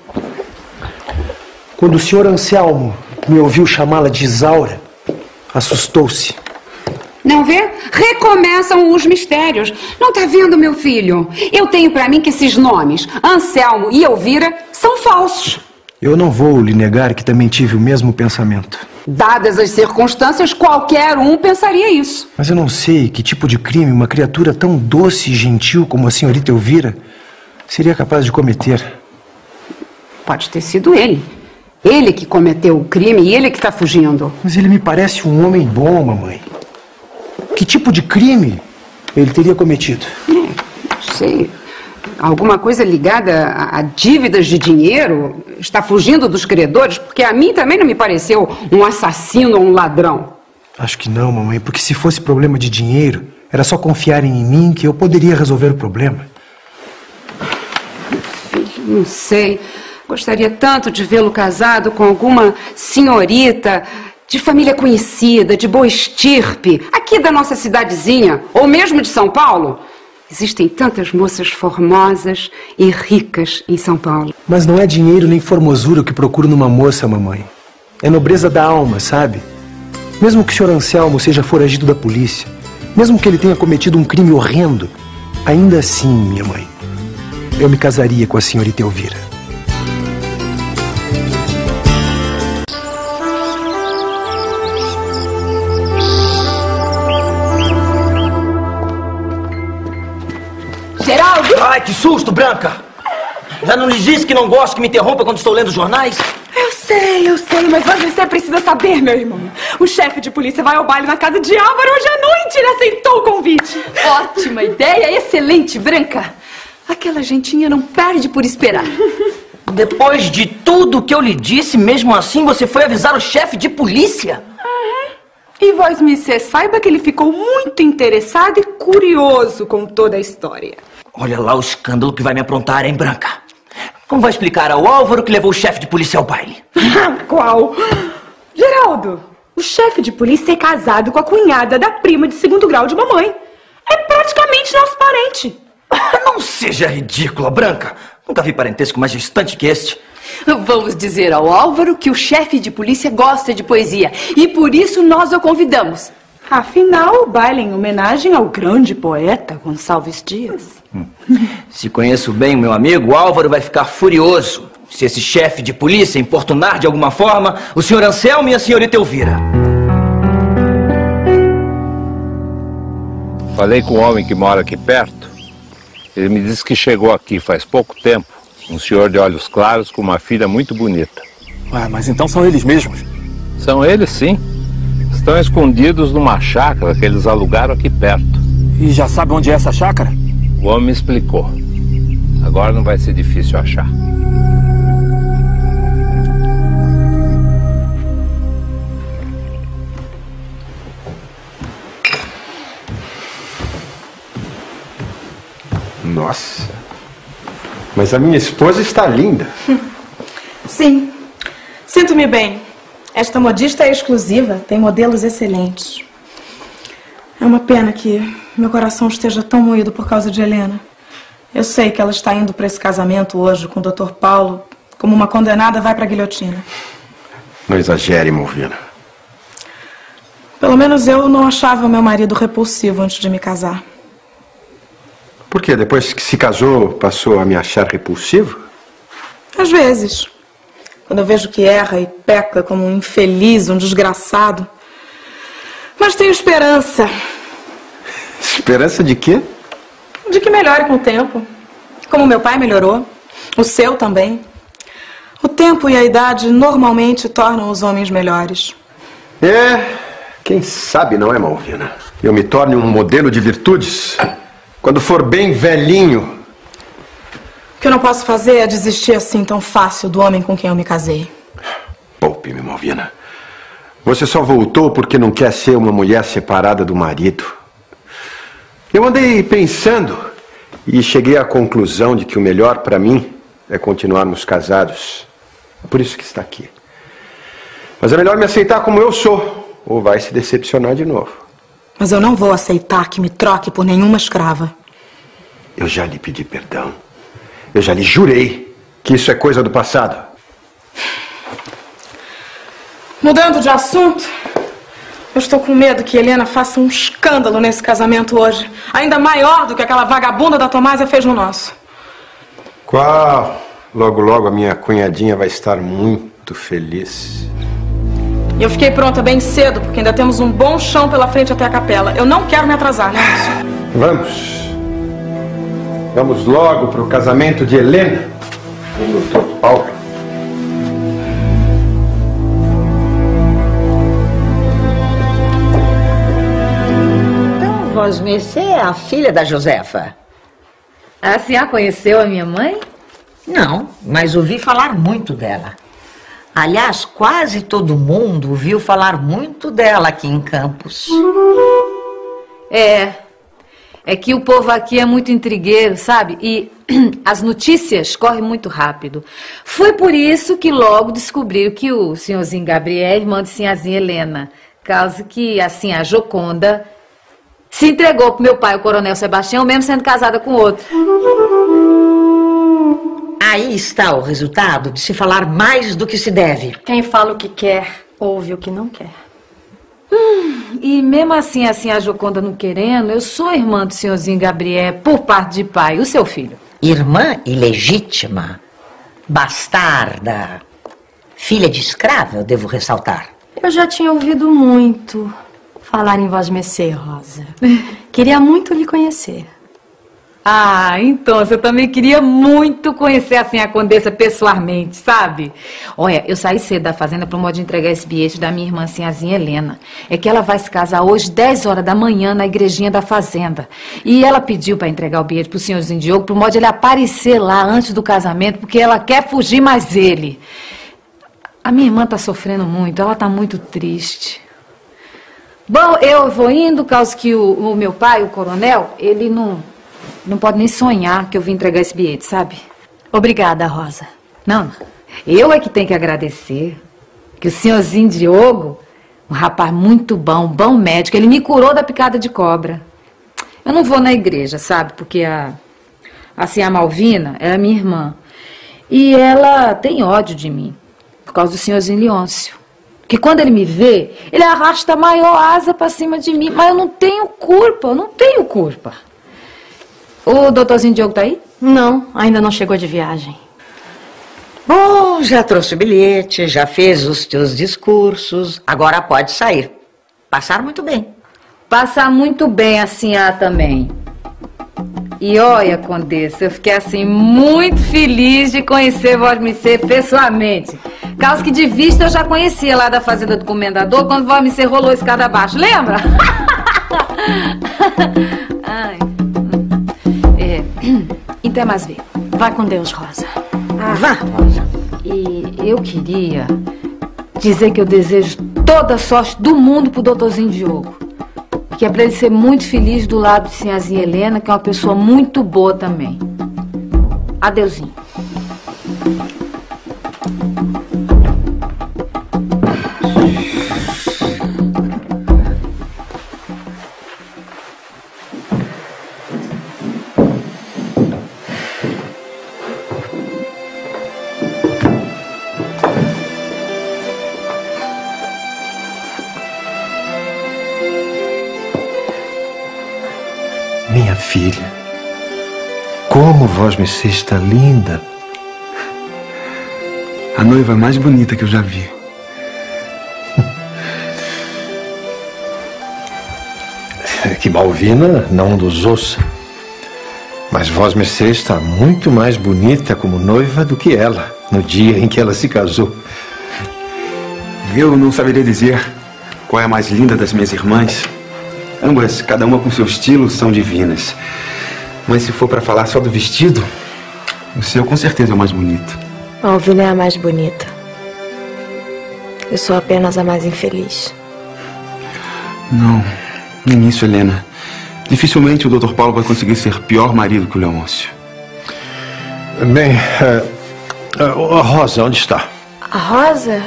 Quando o senhor Anselmo me ouviu chamá-la de Isaura, assustou-se. Não vê? Recomeçam os mistérios. Não tá vendo, meu filho? Eu tenho pra mim que esses nomes, Anselmo e Elvira, são falsos. Eu não vou lhe negar que também tive o mesmo pensamento. Dadas as circunstâncias, qualquer um pensaria isso. Mas eu não sei que tipo de crime uma criatura tão doce e gentil como a senhorita Elvira seria capaz de cometer. Pode ter sido ele. Ele que cometeu o crime e ele que está fugindo. Mas ele me parece um homem bom, mamãe. Que tipo de crime ele teria cometido? É, não sei. Alguma coisa ligada a, a dívidas de dinheiro? Está fugindo dos credores? Porque a mim também não me pareceu um assassino ou um ladrão. Acho que não, mamãe, porque se fosse problema de dinheiro, era só confiarem em mim que eu poderia resolver o problema. Filho, não sei. Gostaria tanto de vê-lo casado com alguma senhorita de família conhecida, de boa estirpe, aqui da nossa cidadezinha, ou mesmo de São Paulo. Existem tantas moças formosas e ricas em São Paulo. Mas não é dinheiro nem formosura o que procuro numa moça, mamãe. É nobreza da alma, sabe? Mesmo que o senhor Anselmo seja foragido da polícia, mesmo que ele tenha cometido um crime horrendo, ainda assim, minha mãe, eu me casaria com a senhorita Elvira. Geraldo! Ai, que susto, Branca! Já não lhes disse que não gosto que me interrompa quando estou lendo os jornais? Eu sei, eu sei, mas você precisa saber, meu irmão. O chefe de polícia vai ao baile na casa de Álvaro hoje à noite. Ele aceitou o convite. Ótima ideia, excelente, Branca. Aquela gentinha não perde por esperar. Depois de tudo que eu lhe disse, mesmo assim você foi avisar o chefe de polícia? Uhum. E vosmecê, saiba que ele ficou muito interessado e curioso com toda a história. Olha lá o escândalo que vai me aprontar, hein, Branca? Como vai explicar ao Álvaro que levou o chefe de polícia ao baile? Qual? Geraldo, o chefe de polícia é casado com a cunhada da prima de segundo grau de mamãe. É praticamente nosso parente. Não seja ridícula, Branca. Nunca vi parentesco mais distante que este. Vamos dizer ao Álvaro que o chefe de polícia gosta de poesia e por isso nós o convidamos. Afinal, o baile é em homenagem ao grande poeta Gonçalves Dias. Hum. Se conheço bem o meu amigo, o Álvaro vai ficar furioso se esse chefe de polícia importunar de alguma forma o senhor Anselmo e a senhorita Elvira. Falei com um homem que mora aqui perto. Ele me disse que chegou aqui faz pouco tempo. Um senhor de olhos claros com uma filha muito bonita. Ué, mas então são eles mesmos? São eles, sim. Estão escondidos numa chácara que eles alugaram aqui perto. E já sabe onde é essa chácara? O homem me explicou. Agora não vai ser difícil achar. Nossa, mas a minha esposa está linda. Sim, sinto-me bem. Esta modista é exclusiva, tem modelos excelentes. É uma pena que meu coração esteja tão moído por causa de Helena. Eu sei que ela está indo para esse casamento hoje com o doutor Paulo, como uma condenada vai para a guilhotina. Não exagere, Malvina. Pelo menos eu não achava meu marido repulsivo antes de me casar. Por quê? Depois que se casou, passou a me achar repulsivo? Às vezes. Quando eu vejo que erra e peca como um infeliz, um desgraçado. Mas tenho esperança. Esperança de quê? De que melhore com o tempo. Como meu pai melhorou. O seu também. O tempo e a idade normalmente tornam os homens melhores. É, quem sabe, não é, Malvina? Eu me torne um modelo de virtudes quando for bem velhinho. O que eu não posso fazer é desistir assim tão fácil do homem com quem eu me casei. Poupe-me, Malvina. Você só voltou porque não quer ser uma mulher separada do marido. Eu andei pensando e cheguei à conclusão de que o melhor para mim é continuarmos casados. É por isso que está aqui. Mas é melhor me aceitar como eu sou, ou vai se decepcionar de novo. Mas eu não vou aceitar que me troque por nenhuma escrava. Eu já lhe pedi perdão. Eu já lhe jurei que isso é coisa do passado. Mudando de assunto, eu estou com medo que Helena faça um escândalo nesse casamento hoje. Ainda maior do que aquela vagabunda da Tomásia fez no nosso. Qual? Logo, logo a minha cunhadinha vai estar muito feliz. Eu fiquei pronta bem cedo, porque ainda temos um bom chão pela frente até a capela. Eu não quero me atrasar, né? Vamos. Vamos logo para o casamento de Helena com o doutor Paulo. Então, Vosmecê é a filha da Josefa? A senhora conheceu a minha mãe? Não, mas ouvi falar muito dela. Aliás, quase todo mundo ouviu falar muito dela aqui em Campos. É, é que o povo aqui é muito intrigueiro, sabe? E as notícias correm muito rápido. Foi por isso que logo descobriram que o senhorzinho Gabriel é irmão de sinhazinha Helena. Causa que, assim, a Joconda se entregou pro meu pai, o coronel Sebastião, mesmo sendo casada com outro. Aí está o resultado de se falar mais do que se deve. Quem fala o que quer, ouve o que não quer. Hum, e mesmo assim, assim, a Joconda não querendo, eu sou irmã do senhorzinho Gabriel, por parte de pai, o seu filho. Irmã ilegítima, bastarda, filha de escrava, eu devo ressaltar. Eu já tinha ouvido muito falar em Vosmecê, Rosa. Queria muito lhe conhecer. Ah, então, você também queria muito conhecer, assim, a Condessa pessoalmente, sabe? Olha, eu saí cedo da fazenda pro modo de entregar esse bilhete da minha irmã, sinhazinha Helena. É que ela vai se casar hoje, dez horas da manhã, na igrejinha da fazenda. E ela pediu pra entregar o bilhete pro senhorzinho Diogo, pro modo de ele aparecer lá antes do casamento, porque ela quer fugir mais dele. A minha irmã tá sofrendo muito, ela tá muito triste. Bom, eu vou indo, causa que o, o meu pai, o coronel, ele não... Não pode nem sonhar que eu vim entregar esse bilhete, sabe? Obrigada, Rosa. Não, eu é que tenho que agradecer. Que o senhorzinho Diogo, um rapaz muito bom, bom médico, ele me curou da picada de cobra. Eu não vou na igreja, sabe? Porque a, assim, a Malvina é a minha irmã. E ela tem ódio de mim, por causa do senhorzinho Leôncio. Que quando ele me vê, ele arrasta a maior asa pra cima de mim. Mas eu não tenho culpa, eu não tenho culpa. O doutorzinho Diogo tá aí? Não, ainda não chegou de viagem. Bom, já trouxe o bilhete, já fez os teus discursos, agora pode sair. Passar muito bem. Passar muito bem, assim, ah, também. E olha, Condessa, eu fiquei, assim, muito feliz de conhecer Vosmecê pessoalmente. Causa que de vista eu já conhecia lá da fazenda do comendador, quando Vosmecê rolou a escada abaixo, lembra? Ai... Então é mais ver. Vai com Deus, Rosa. Ah, vá, Rosa. E eu queria dizer que eu desejo toda a sorte do mundo pro doutorzinho Diogo. Que é pra ele ser muito feliz do lado de sinhazinha Helena, que é uma pessoa muito boa também. Adeuzinho. Minha filha, como Vosmecê está linda. A noiva mais bonita que eu já vi. Que Malvina não nos ouça. Mas Vosmecê está muito mais bonita como noiva do que ela, no dia em que ela se casou. Eu não saberia dizer qual é a mais linda das minhas irmãs. Ambas, cada uma com seu estilo, são divinas. Mas se for para falar só do vestido, o seu com certeza é o mais bonito. Malvina é a mais bonita. Eu sou apenas a mais infeliz. Não, nem isso, Helena. Dificilmente o doutor Paulo vai conseguir ser pior marido que o Leôncio. Bem, uh, uh, a Rosa, onde está? A Rosa?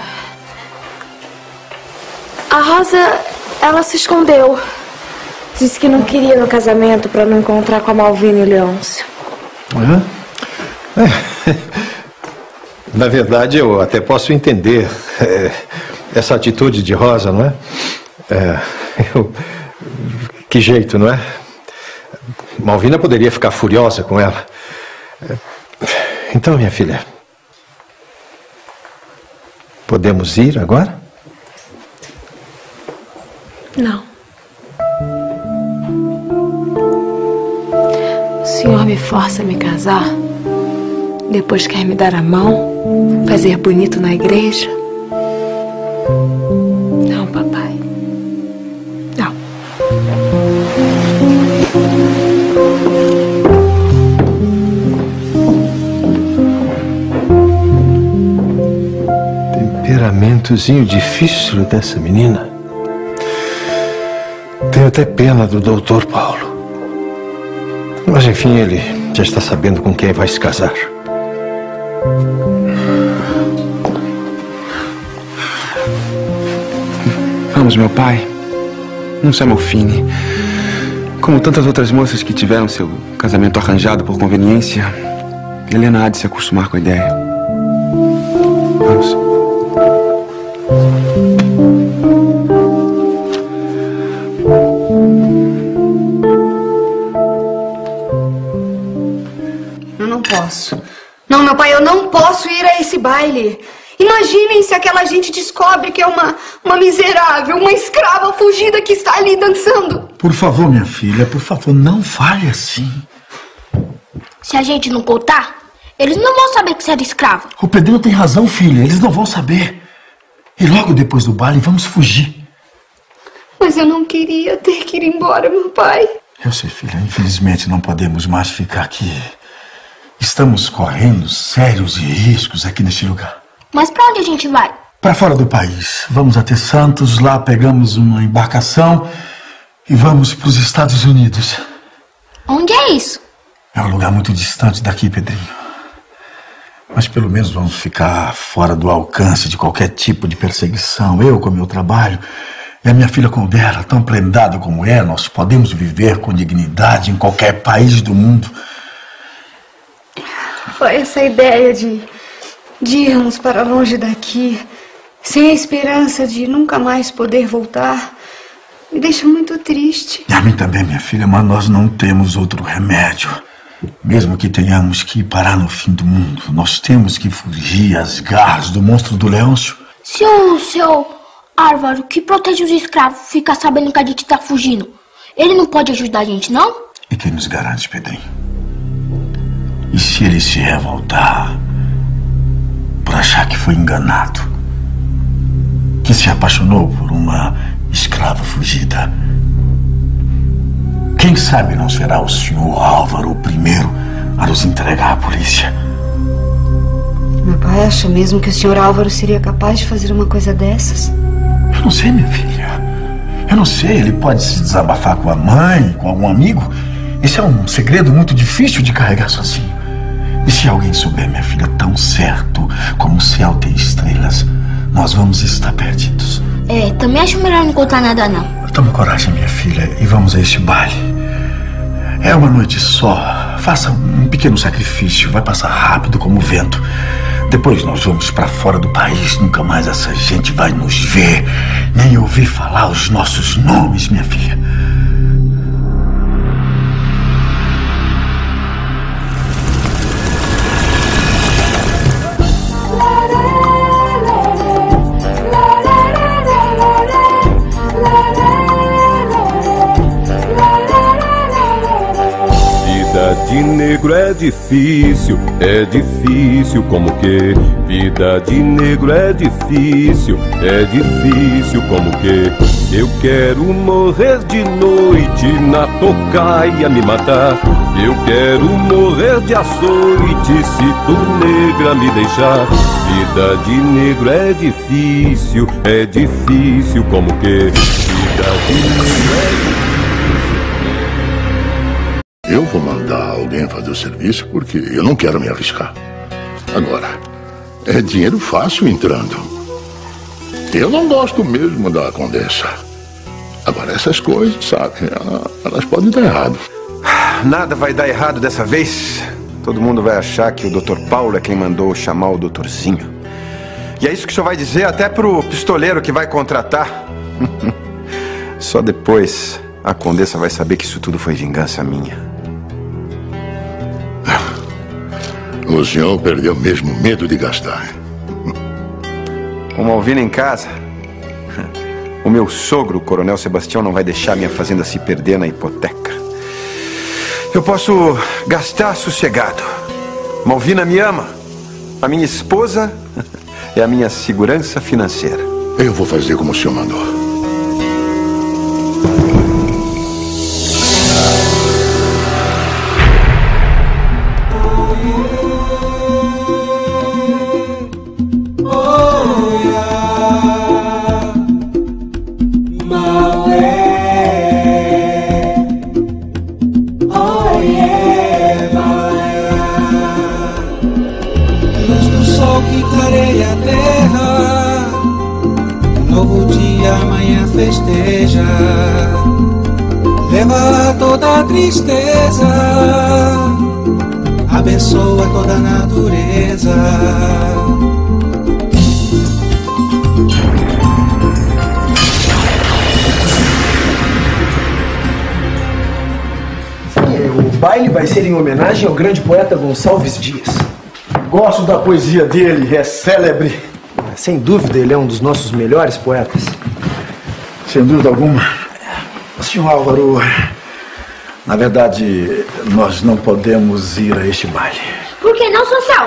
A Rosa, ela se escondeu. Disse que não queria ir no casamento para não encontrar com a Malvina e o Leôncio. Uhum. É. Na verdade, eu até posso entender é, essa atitude de Rosa, não é? é eu, que jeito, não é? Malvina poderia ficar furiosa com ela. Então, minha filha, podemos ir agora? Não. O senhor me força a me casar, depois quer me dar a mão, fazer bonito na igreja? Não, papai. Não. Temperamentozinho difícil dessa menina. Tenho até pena do doutor Paulo. Mas enfim, ele já está sabendo com quem vai se casar. Vamos, meu pai. Não se Amalfine. Como tantas outras moças que tiveram seu casamento arranjado por conveniência, Helena há de se acostumar com a ideia. Vamos. Eu não posso. Não, meu pai, eu não posso ir a esse baile. Imaginem se aquela gente descobre que é uma, uma miserável, uma escrava fugida que está ali dançando. Por favor, minha filha, por favor, não fale assim. Se a gente não contar, eles não vão saber que você era escrava. O Pedrinho tem razão, filha, eles não vão saber. E logo depois do baile, vamos fugir. Mas eu não queria ter que ir embora, meu pai. Eu sei, filha, infelizmente não podemos mais ficar aqui. Estamos correndo sérios riscos aqui neste lugar. Mas pra onde a gente vai? Para fora do país. Vamos até Santos, lá pegamos uma embarcação e vamos para os Estados Unidos. Onde é isso? É um lugar muito distante daqui, Pedrinho. Mas pelo menos vamos ficar fora do alcance de qualquer tipo de perseguição. Eu com meu trabalho e a minha filha com o dela, tão prendada como é, nós podemos viver com dignidade em qualquer país do mundo. Foi essa ideia de, de irmos para longe daqui, sem a esperança de nunca mais poder voltar, me deixa muito triste. E a mim também, minha filha, mas nós não temos outro remédio. Mesmo que tenhamos que parar no fim do mundo, nós temos que fugir às garras do monstro do Leôncio. Se o seu Álvaro, que protege os escravos, ficar sabendo que a gente tá fugindo, ele não pode ajudar a gente, não? E quem nos garante, Pedrinho? E se ele se revoltar por achar que foi enganado, que se apaixonou por uma escrava fugida? Quem sabe não será o senhor Álvaro o primeiro a nos entregar à polícia? Meu pai acha mesmo que o senhor Álvaro seria capaz de fazer uma coisa dessas? Eu não sei, minha filha. Eu não sei, ele pode se desabafar com a mãe, com algum amigo. Esse é um segredo muito difícil de carregar sozinho. E se alguém souber, minha filha, tão certo como o céu tem estrelas, nós vamos estar perdidos. É, também acho melhor não contar nada, não. Tome coragem, minha filha, e vamos a este baile. É uma noite só. Faça um pequeno sacrifício. Vai passar rápido como o vento. Depois nós vamos para fora do país. Nunca mais essa gente vai nos ver, nem ouvir falar os nossos nomes, minha filha. De negro é difícil, é difícil como que? Vida de negro é difícil, é difícil como que? Eu quero morrer de noite na tocaia me matar. Eu quero morrer de açoite se tu negra me deixar. Vida de negro é difícil, é difícil como que? Vida de negro é difícil. Eu vou mandar alguém fazer o serviço porque eu não quero me arriscar. Agora, é dinheiro fácil entrando. Eu não gosto mesmo da Condessa. Agora, essas coisas, sabe, elas podem dar errado. Nada vai dar errado dessa vez. Todo mundo vai achar que o doutor Paulo é quem mandou chamar o doutorzinho. E é isso que o senhor vai dizer até pro pistoleiro que vai contratar. Só depois a Condessa vai saber que isso tudo foi vingança minha. O senhor perdeu mesmo medo de gastar. Com Malvina em casa, o meu sogro, o Coronel Sebastião, não vai deixar minha fazenda se perder na hipoteca. Eu posso gastar sossegado. Malvina me ama. A minha esposa é a minha segurança financeira. Eu vou fazer como o senhor mandou. Festeja, leva toda a tristeza, abençoa toda a natureza. O baile vai ser em homenagem ao grande poeta Gonçalves Dias. Gosto da poesia dele, é célebre. Sem dúvida, ele é um dos nossos melhores poetas. Sem dúvida alguma. Senhor Álvaro, na verdade, nós não podemos ir a este baile. Por que não, Social?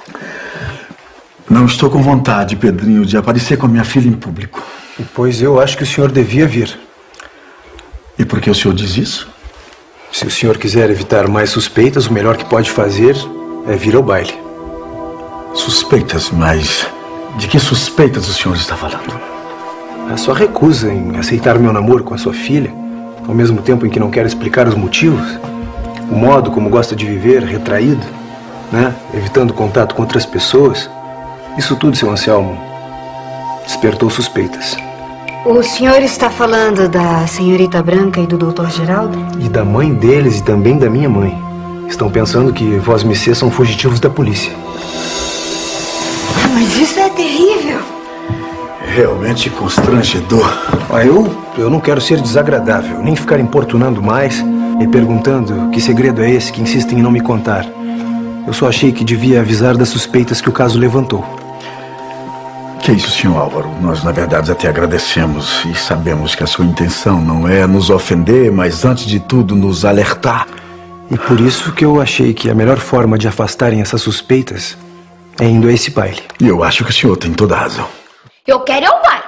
Não estou com vontade, Pedrinho, de aparecer com a minha filha em público. Pois eu acho que o senhor devia vir. E por que o senhor diz isso? Se o senhor quiser evitar mais suspeitas, o melhor que pode fazer é vir ao baile. Suspeitas? Mas de que suspeitas o senhor está falando? A sua recusa em aceitar meu namoro com a sua filha, ao mesmo tempo em que não quer explicar os motivos, o modo como gosta de viver, retraído, né? Evitando contato com outras pessoas, isso tudo, seu Anselmo, despertou suspeitas. O senhor está falando da senhorita Branca e do doutor Geraldo? E da mãe deles e também da minha mãe. Estão pensando que vós-missê são fugitivos da polícia. Ah, mas isso é terrível. Realmente constrangedor. Ah, eu, eu não quero ser desagradável, nem ficar importunando mais e perguntando que segredo é esse que insistem em não me contar. Eu só achei que devia avisar das suspeitas que o caso levantou. Que isso, senhor Álvaro? Nós, na verdade, até agradecemos e sabemos que a sua intenção não é nos ofender, mas, antes de tudo, nos alertar. E por isso que eu achei que a melhor forma de afastarem essas suspeitas é indo a esse baile. E eu acho que o senhor tem toda a razão. Eu quero ir ao baile.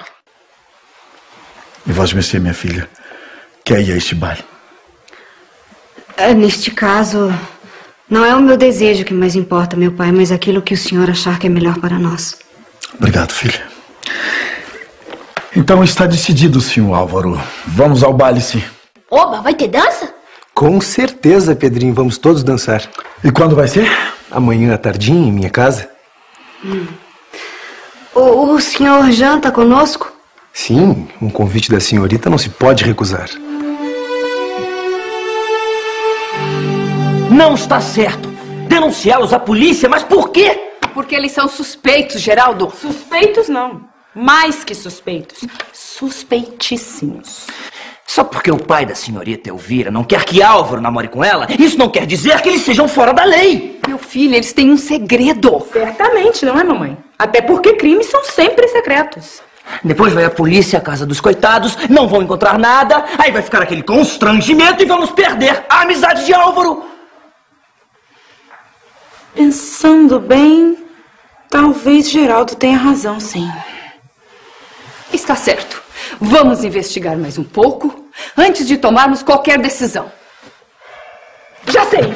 E vós-missê, minha filha, quer ir a este baile? É, neste caso, não é o meu desejo que mais importa, meu pai, mas aquilo que o senhor achar que é melhor para nós. Obrigado, filha. Então está decidido, senhor Álvaro. Vamos ao baile, sim. Oba, vai ter dança? Com certeza, Pedrinho, vamos todos dançar. E quando vai ser? Amanhã à tardinha, em minha casa. Hum. O, o senhor janta conosco? Sim, um convite da senhorita não se pode recusar. Não está certo. Denunciá-los à polícia, mas por quê? Porque eles são suspeitos, Geraldo. Suspeitos não. Mais que suspeitos. Suspeitíssimos. Só porque o pai da senhorita Elvira não quer que Álvaro namore com ela, isso não quer dizer que eles sejam fora da lei. Meu filho, eles têm um segredo. Certamente, não é, mamãe? Até porque crimes são sempre secretos. Depois vai a polícia à casa dos coitados, não vão encontrar nada, aí vai ficar aquele constrangimento e vamos perder a amizade de Álvaro. Pensando bem, talvez Geraldo tenha razão, sim. Está certo. Vamos investigar mais um pouco antes de tomarmos qualquer decisão. Já sei!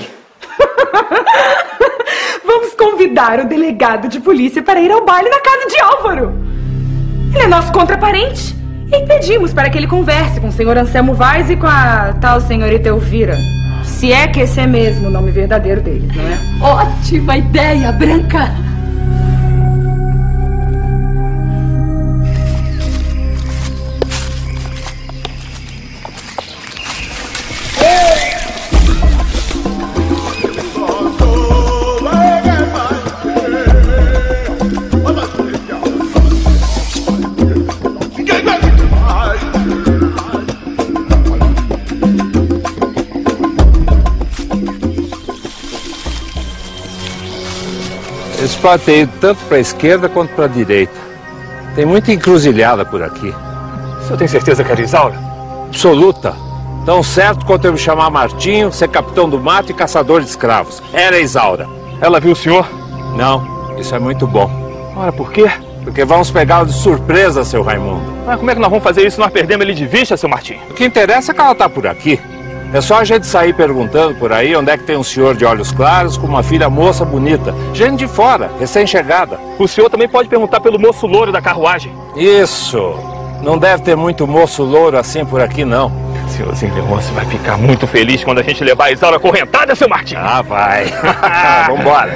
Vamos convidar o delegado de polícia para ir ao baile na casa de Álvaro. Ele é nosso contraparente. E pedimos para que ele converse com o senhor Anselmo Vaz e com a tal senhorita Elvira. Se é que esse é mesmo o nome verdadeiro dele, não é? Ótima ideia, Branca! pode ter ido tanto para a esquerda quanto para a direita. Tem muita encruzilhada por aqui. O senhor tem certeza que era Isaura? Absoluta. Tão certo quanto eu me chamar Martinho, ser capitão do mato e caçador de escravos. Era Isaura. Ela viu o senhor? Não, isso é muito bom. Ora, por quê? Porque vamos pegá-lo de surpresa, seu Raimundo. Mas como é que nós vamos fazer isso se nós perdemos ele de vista, seu Martinho? O que interessa é que ela está por aqui. É só a gente sair perguntando por aí onde é que tem um senhor de olhos claros com uma filha moça bonita. Gente de fora, recém-chegada. O senhor também pode perguntar pelo moço louro da carruagem. Isso. Não deve ter muito moço louro assim por aqui, não. O senhorzinho Leôncio vai ficar muito feliz quando a gente levar a Isaura acorrentada, seu Martinho. Ah, vai. Vambora.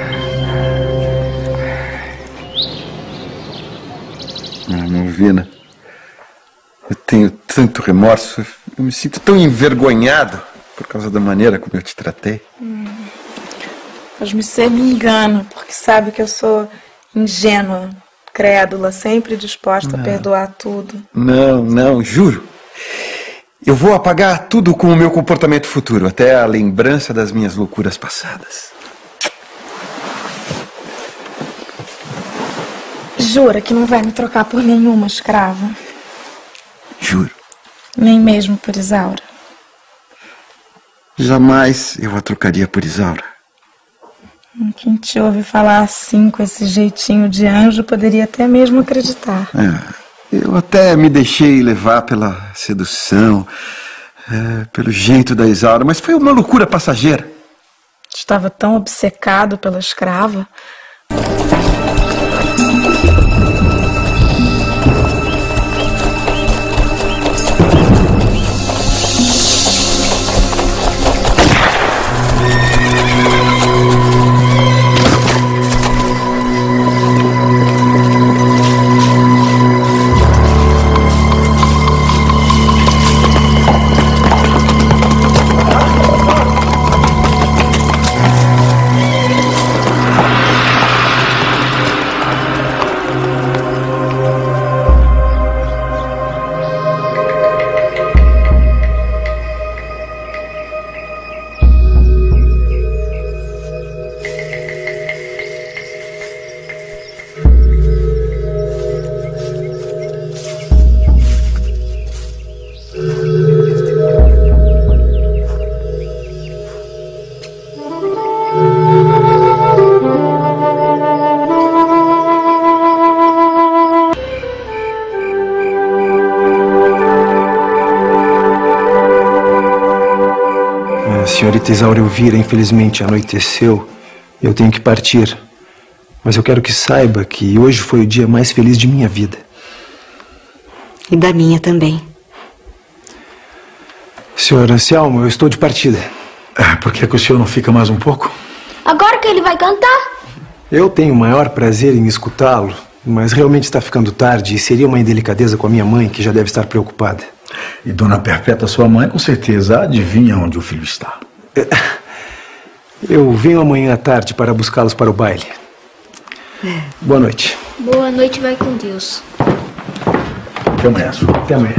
Ah, Malvina, eu tenho tanto remorso, eu me sinto tão envergonhado por causa da maneira como eu te tratei. Hum. Mas você me engana, porque sabe que eu sou ingênua, crédula, sempre disposta Não. a perdoar tudo. Não, não, juro. Eu vou apagar tudo com o meu comportamento futuro, até a lembrança das minhas loucuras passadas. Jura que não vai me trocar por nenhuma escrava? Juro. Nem mesmo por Isaura? Jamais eu a trocaria por Isaura. Quem te ouve falar assim, com esse jeitinho de anjo, poderia até mesmo acreditar. É, eu até me deixei levar pela sedução, é, pelo jeito da Isaura, mas foi uma loucura passageira. Estava tão obcecado pela escrava. Senhorita Isaura Elvira, infelizmente anoiteceu. Eu tenho que partir. Mas eu quero que saiba que hoje foi o dia mais feliz de minha vida. E da minha também. Senhor Anselmo, eu estou de partida. Ah, por que, que o senhor não fica mais um pouco? Agora que ele vai cantar? Eu tenho o maior prazer em escutá-lo, mas realmente está ficando tarde e seria uma indelicadeza com a minha mãe, que já deve estar preocupada. E Dona Perpétua, sua mãe, com certeza adivinha onde o filho está. Eu venho amanhã à tarde para buscá-los para o baile. É. Boa noite. Boa noite, vai com Deus. Até amanhã, senhor. Até amanhã.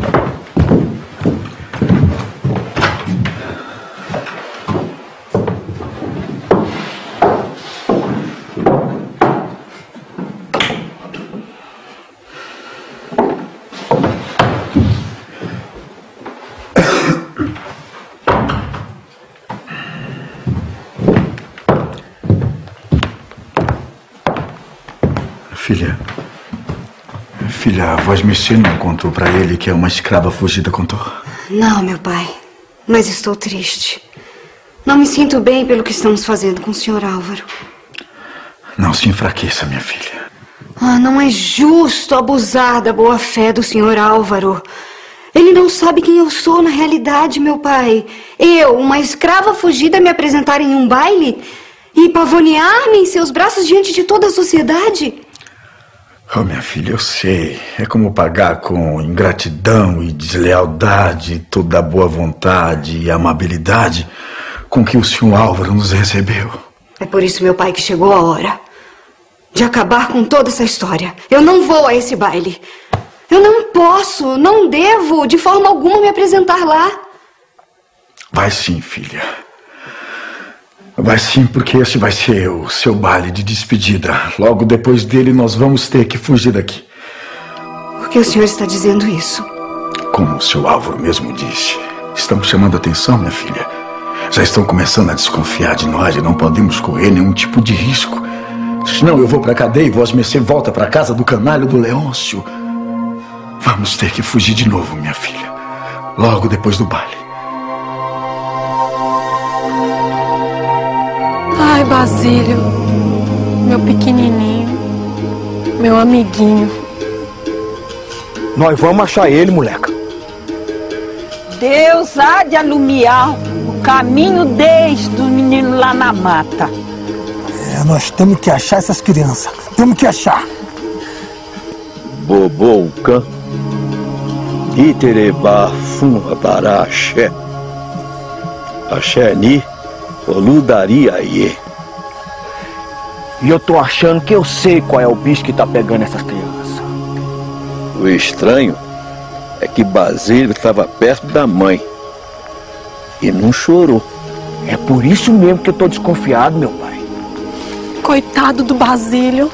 Filha, filha, a voz mexer não contou pra ele que é uma escrava fugida, contou? Não, meu pai, mas estou triste. Não me sinto bem pelo que estamos fazendo com o senhor Álvaro. Não se enfraqueça, minha filha. Ah, não é justo abusar da boa-fé do senhor Álvaro. Ele não sabe quem eu sou na realidade, meu pai. Eu, uma escrava fugida, me apresentar em um baile e pavonear-me em seus braços diante de toda a sociedade? Oh, minha filha, eu sei. É como pagar com ingratidão e deslealdade toda a boa vontade e amabilidade com que o senhor Álvaro nos recebeu. É por isso, meu pai, que chegou a hora de acabar com toda essa história. Eu não vou a esse baile. Eu não posso, não devo, de forma alguma, me apresentar lá. Vai sim, filha. Vai sim, porque esse vai ser o seu baile de despedida. Logo depois dele, nós vamos ter que fugir daqui. Por que o senhor está dizendo isso? Como o seu Álvaro mesmo disse, estamos chamando a atenção, minha filha. Já estão começando a desconfiar de nós e não podemos correr nenhum tipo de risco. Senão eu vou pra cadeia e Vosmecê volta pra casa do canalho do Leôncio. Vamos ter que fugir de novo, minha filha. Logo depois do baile. Ai, Basílio, meu pequenininho, meu amiguinho. Nós vamos achar ele, moleca. Deus há de alumiar o caminho desde o menino lá na mata. É, nós temos que achar essas crianças. Temos que achar. Boboucan, Itereba, Funra, Bará, Axé. Axé, Ni, Oludariaie. E eu tô achando que eu sei qual é o bicho que tá pegando essas crianças. O estranho é que Basílio estava perto da mãe e não chorou. É por isso mesmo que eu tô desconfiado, meu pai. Coitado do Basílio.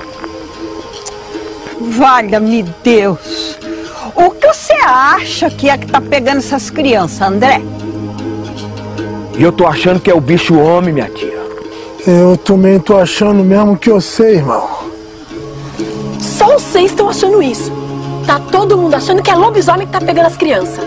Valha-me Deus. O que você acha que é que tá pegando essas crianças, André? E eu tô achando que é o bicho homem, minha tia. Eu também tô achando mesmo que eu sei, irmão. Só vocês estão achando isso. Tá todo mundo achando que é lobisomem que tá pegando as crianças.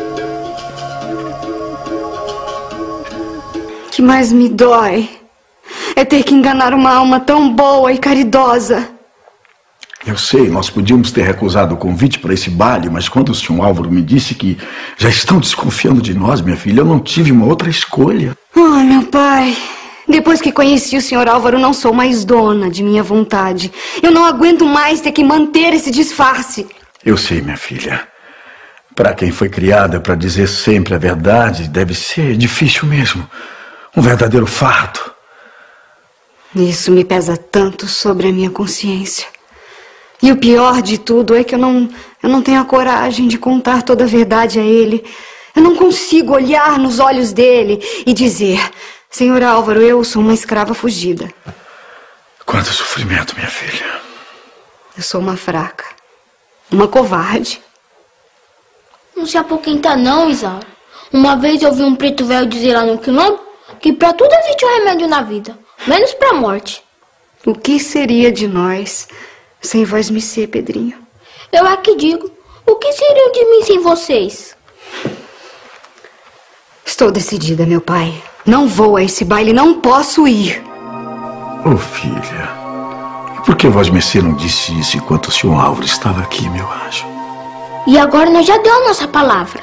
O que mais me dói é ter que enganar uma alma tão boa e caridosa. Eu sei, nós podíamos ter recusado o convite para esse baile, mas quando o senhor Álvaro me disse que já estão desconfiando de nós, minha filha, eu não tive uma outra escolha. Ah, meu pai, depois que conheci o senhor Álvaro, não sou mais dona de minha vontade. Eu não aguento mais ter que manter esse disfarce. Eu sei, minha filha. Para quem foi criada para dizer sempre a verdade, deve ser difícil mesmo. Um verdadeiro fardo. Isso me pesa tanto sobre a minha consciência. E o pior de tudo é que eu não, eu não tenho a coragem de contar toda a verdade a ele. Eu não consigo olhar nos olhos dele e dizer: senhor Álvaro, eu sou uma escrava fugida. Quanto sofrimento, minha filha. Eu sou uma fraca, uma covarde. Não se apoquenta não, Isaura. Uma vez eu vi um preto velho dizer lá no quilombo que pra tudo existe um remédio na vida, menos pra morte. O que seria de nós sem Vosmecê, Pedrinho? Eu é que digo. O que seria de mim sem vocês? Estou decidida, meu pai. Não vou a esse baile, não posso ir. Ô, oh, filha, por que Vosmecê não disse isso enquanto o senhor Álvaro estava aqui, meu anjo? E agora nós já deu a nossa palavra.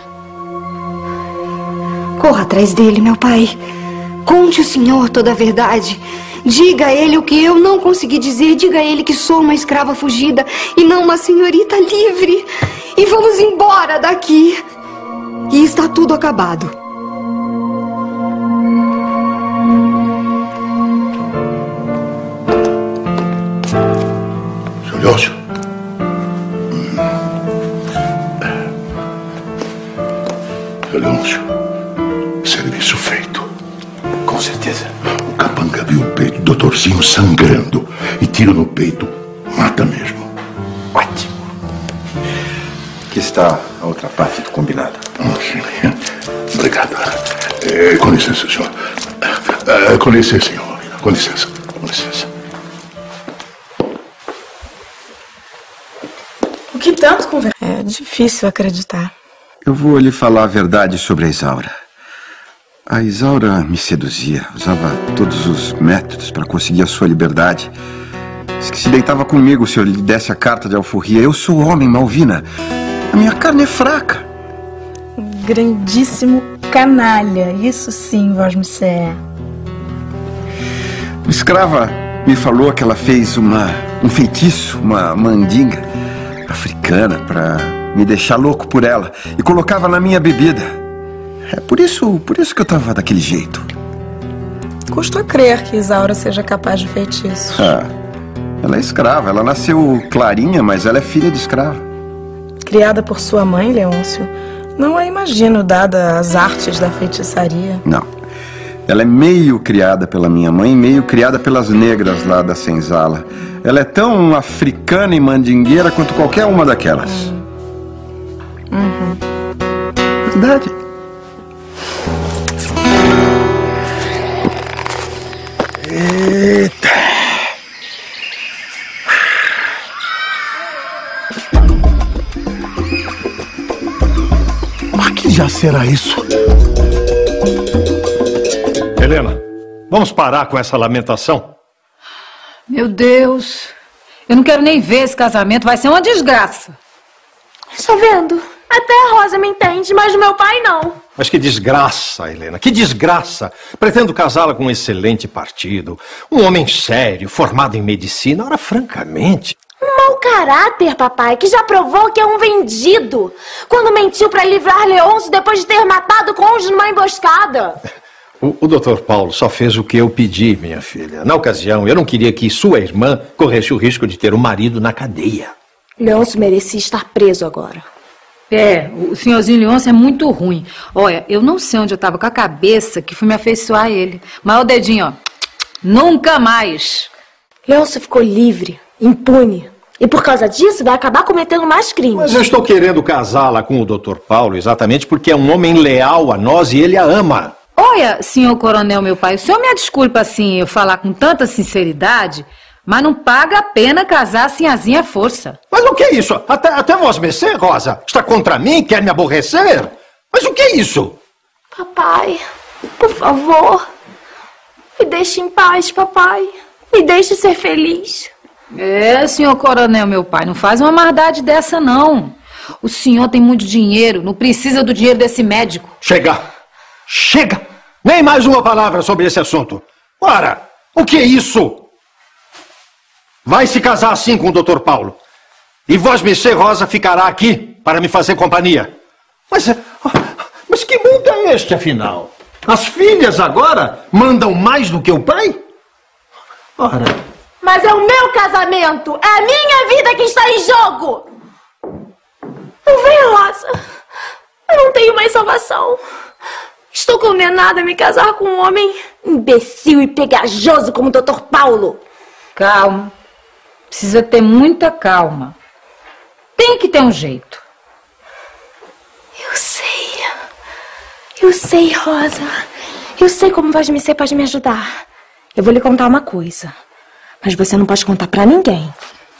Corra atrás dele, meu pai. Conte ao senhor toda a verdade. Diga a ele o que eu não consegui dizer. Diga a ele que sou uma escrava fugida e não uma senhorita livre. E vamos embora daqui. E está tudo acabado. Seu Leôncio. Seu Leôncio. Serviço feito. Com certeza. O capanga viu o peito do doutorzinho sangrando e tiro no peito mata mesmo. Ótimo. Aqui está a outra parte do combinado. Oh, sim. Obrigado. É, com licença, senhor. É, com licença, senhor. Com licença. Com licença. O que tanto conversa? É difícil acreditar. Eu vou lhe falar a verdade sobre a Isaura. A Isaura me seduzia, usava todos os métodos para conseguir a sua liberdade. Diz que se deitava comigo se eu lhe desse a carta de alforria. Eu sou homem, Malvina. A minha carne é fraca. Grandíssimo canalha, isso sim, Vosmecê. Uma escrava me falou que ela fez uma, um feitiço, uma mandinga africana para me deixar louco por ela e colocava na minha bebida. É por isso, por isso que eu tava daquele jeito. Custa crer que Isaura seja capaz de feitiços. Ah, ela é escrava. Ela nasceu clarinha, mas ela é filha de escrava. Criada por sua mãe, Leôncio, não a imagino dada às artes da feitiçaria. Não. Ela é meio criada pela minha mãe, meio criada pelas negras lá da senzala. Ela é tão africana e mandingueira quanto qualquer uma daquelas. Uhum. Verdade. Eita. Mas que já será isso? Helena, vamos parar com essa lamentação? Meu Deus, eu não quero nem ver esse casamento, vai ser uma desgraça. Está vendo? Até a Rosa me entende, mas o meu pai não. Mas que desgraça, Helena, que desgraça. Pretendo casá-la com um excelente partido, um homem sério, formado em medicina. Ora, francamente... Um mau caráter, papai, que já provou que é um vendido. Quando mentiu para livrar Leôncio depois de ter matado o cônjuge numa emboscada. O, o doutor Paulo só fez o que eu pedi, minha filha. Na ocasião, eu não queria que sua irmã corresse o risco de ter o marido na cadeia. Leôncio merecia estar preso agora. É, o senhorzinho Leôncio é muito ruim. Olha, eu não sei onde eu tava com a cabeça que fui me afeiçoar a ele. Mas o dedinho, ó, nunca mais. Leôncio ficou livre, impune. E por causa disso vai acabar cometendo mais crimes. Mas eu estou querendo casá-la com o doutor Paulo exatamente porque é um homem leal a nós e ele a ama. Olha, senhor coronel, meu pai, o senhor me desculpa assim eu falar com tanta sinceridade, mas não paga a pena casar assim azinha à força. Mas o que é isso? Até, até vós mercê, Rosa? Está contra mim? Quer me aborrecer? Mas o que é isso? Papai, por favor, me deixe em paz, papai. Me deixe ser feliz. É, senhor coronel, meu pai, não faz uma maldade dessa, não. O senhor tem muito dinheiro, não precisa do dinheiro desse médico. Chega! Chega! Nem mais uma palavra sobre esse assunto. Ora, o que é isso? Vai se casar assim com o doutor Paulo. E vós, Mercê Rosa, ficará aqui para me fazer companhia. Mas, mas que mundo é este, afinal? As filhas agora mandam mais do que o pai? Ora... Mas é o meu casamento! É a minha vida que está em jogo! Não vem, Rosa. Eu não tenho mais salvação. Estou condenada a me casar com um homem imbecil e pegajoso como o doutor Paulo. Calma. Precisa ter muita calma. Tem que ter um jeito. Eu sei. Eu sei, Rosa. Eu sei como Vós Mercê pode me ajudar. Eu vou lhe contar uma coisa. Mas você não pode contar pra ninguém.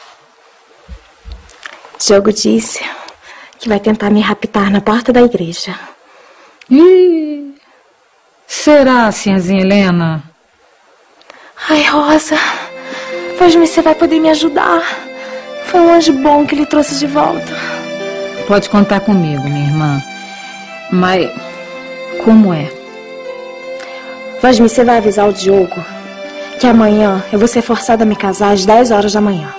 Diogo disse que vai tentar me raptar na porta da igreja. Ih, será, senhazinha Helena? Ai, Rosa, Vós Mercê vai poder me ajudar. Foi um anjo bom que ele trouxe de volta. Pode contar comigo, minha irmã. Mas como é? Vós Mercê vai avisar o Diogo que amanhã eu vou ser forçada a me casar às dez horas da manhã.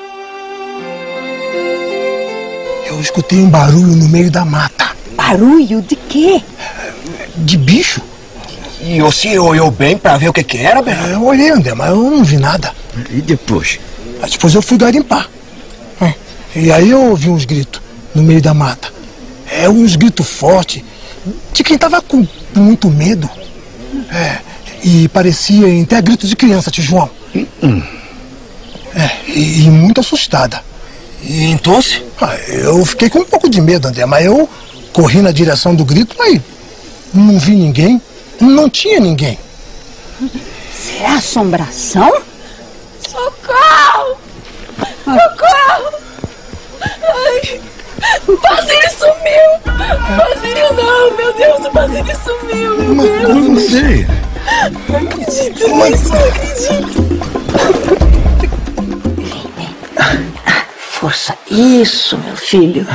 Eu escutei um barulho no meio da mata. Barulho de quê? De bicho. E você olhou bem pra ver o que que era, Bernardo? Eu olhei, André, mas eu não vi nada. E depois? Mas depois eu fui garimpar. É. E aí eu ouvi uns gritos no meio da mata. É, uns gritos fortes de quem tava com muito medo. É. E parecia até gritos de criança, tio João. Hum. É, e, e muito assustada. E então? Ah, eu fiquei com um pouco de medo, André, mas eu corri na direção do grito, mas não vi ninguém, não tinha ninguém. Será assombração? Socorro! Socorro! Ai, o Basílio sumiu! O Basílio não, meu Deus, o Basílio sumiu, meu mas, Deus! Mas não sei. Não acredito nisso, não acredito. Força, isso, meu filho.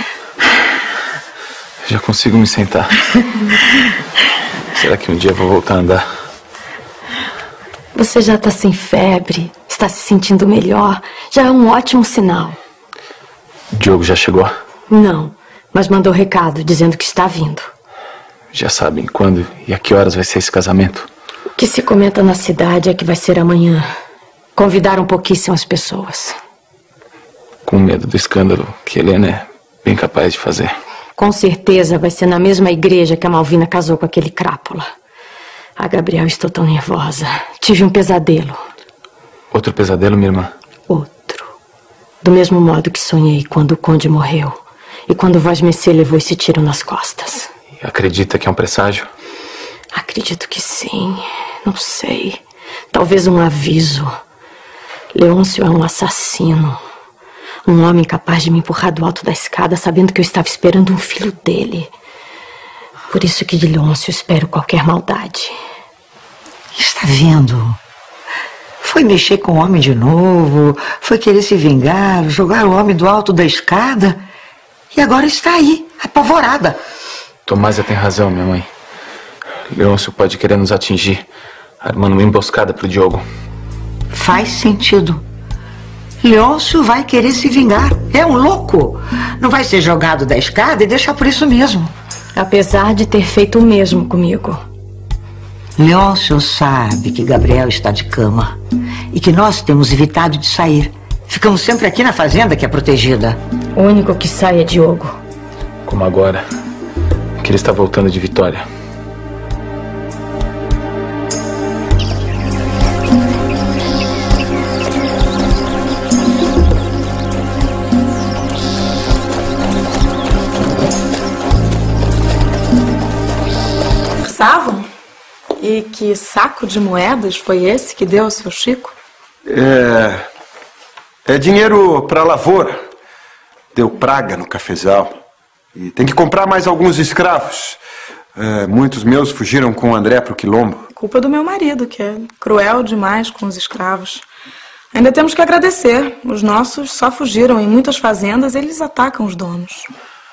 Já consigo me sentar. Será que um dia eu vou voltar a andar? Você já está sem febre, está se sentindo melhor. Já é um ótimo sinal. O Diogo já chegou? Não, mas mandou recado dizendo que está vindo. Já sabem quando e a que horas vai ser esse casamento? O que se comenta na cidade é que vai ser amanhã. Convidaram pouquíssimas pessoas. Com medo do escândalo que Helena é bem capaz de fazer. Com certeza vai ser na mesma igreja que a Malvina casou com aquele crápula. Ah, Gabriel, estou tão nervosa. Tive um pesadelo. Outro pesadelo, minha irmã? Outro. Do mesmo modo que sonhei quando o conde morreu. E quando Vosmecê levou esse tiro nas costas. E acredita que é um presságio? Acredito que sim. Não sei. Talvez um aviso. Leôncio é um assassino. Um homem capaz de me empurrar do alto da escada sabendo que eu estava esperando um filho dele. Por isso que de Leôncio espero qualquer maldade. Está vendo? Foi mexer com o homem de novo, foi querer se vingar, jogar o homem do alto da escada. E agora está aí, apavorada. Tomásia tem razão, minha mãe. Leôncio pode querer nos atingir, armando uma emboscada pro Diogo. Faz sentido. Leôncio vai querer se vingar. É um louco. Não vai ser jogado da escada e deixar por isso mesmo. Apesar de ter feito o mesmo comigo. Leôncio sabe que Gabriel está de cama e que nós temos evitado de sair. Ficamos sempre aqui na fazenda, que é protegida. O único que sai é Diogo. Como agora, que ele está voltando de Vitória. Conversavam? E que saco de moedas foi esse que deu ao seu Chico? É... É dinheiro para a lavoura. Deu praga no cafezal. E tem que comprar mais alguns escravos. É, muitos meus fugiram com o André pro quilombo. Culpa do meu marido, que é cruel demais com os escravos. Ainda temos que agradecer. Os nossos só fugiram. Em muitas fazendas, eles atacam os donos.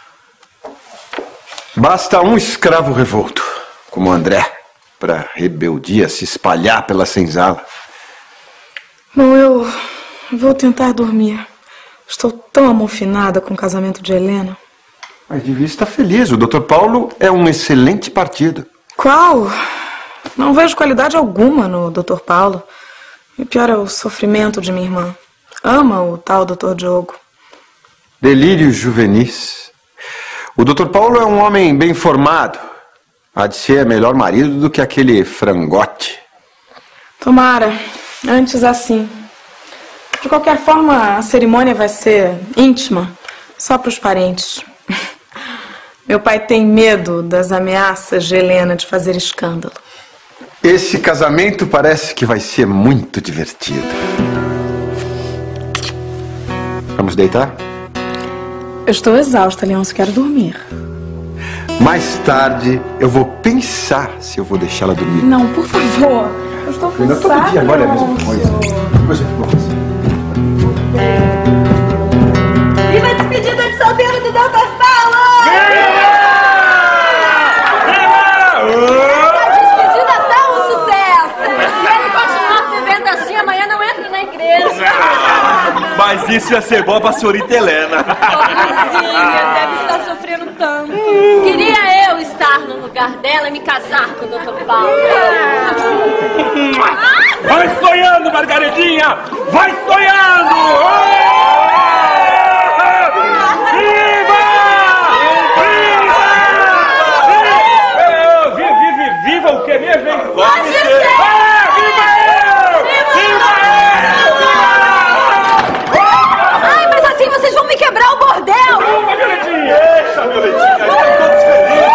Basta um escravo revolto, como o André, para rebeldia se espalhar pela senzala. Bom, eu vou tentar dormir. Estou tão amofinada com o casamento de Helena. Mas devia estar feliz. O doutor Paulo é um excelente partido. Qual? Não vejo qualidade alguma no doutor Paulo. E o pior é o sofrimento de minha irmã. Ama o tal doutor Diogo. Delírios juvenis. O doutor Paulo é um homem bem formado. Há de ser melhor marido do que aquele frangote. Tomara. Antes assim. De qualquer forma, a cerimônia vai ser íntima. Só para os parentes. Meu pai tem medo das ameaças de Helena de fazer escândalo. Esse casamento parece que vai ser muito divertido. Vamos deitar? Eu estou exausta, Leôncio. Quero dormir. Mais tarde eu vou pensar se eu vou deixá-la dormir. Não, por favor. Eu estou cansada. Todo dia agora é a mesma coisa. Que coisa ficou você? Viva a despedida de solteiro do doutor Paulo! Essa despedida tá um sucesso! Se ele continuar bebendo assim, amanhã não entra na igreja. Mas isso ia ser bom pra senhorita Helena. Pobrezinha, deve estar sofrendo tanto. Queria eu estar no lugar dela e me casar com o doutor Paulo. Vai sonhando, Margaredinha! Vai sonhando! Viva! Viva! Viva, viva, viva o que mesmo, hein? Pode ser! Viva eu! Viva eu! Ai, mas assim vocês vão me quebrar o bordel! Calma, Violetinha! Deixa, Violetinha! Estão todos felizes!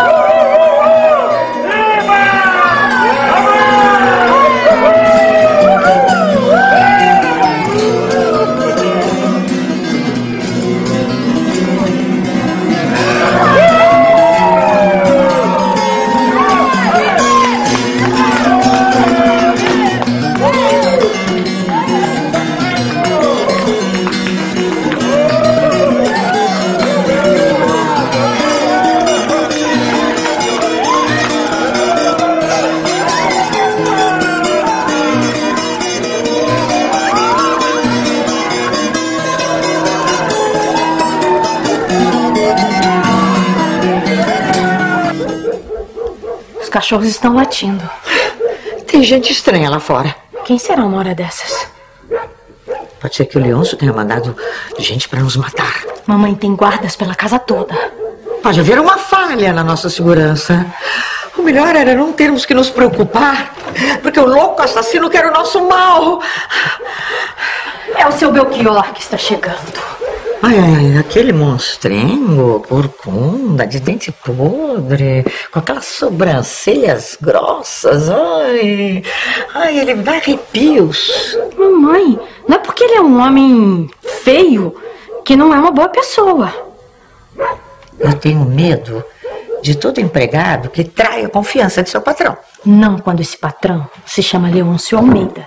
Os cachorros estão latindo. Tem gente estranha lá fora. Quem será uma hora dessas? Pode ser que o Leôncio tenha mandado gente para nos matar. Mamãe tem guardas pela casa toda. Pode haver uma falha na nossa segurança. O melhor era não termos que nos preocupar, porque o louco assassino quer o nosso mal. É o seu Belchior que está chegando. Ai, ai, ai, aquele monstrengo, corcunda, de dente podre, com aquelas sobrancelhas grossas, ai, ai, ele me dá arrepios. Mamãe, não é porque ele é um homem feio que não é uma boa pessoa. Eu tenho medo de todo empregado que trai a confiança de seu patrão. Não quando esse patrão se chama Leôncio Almeida.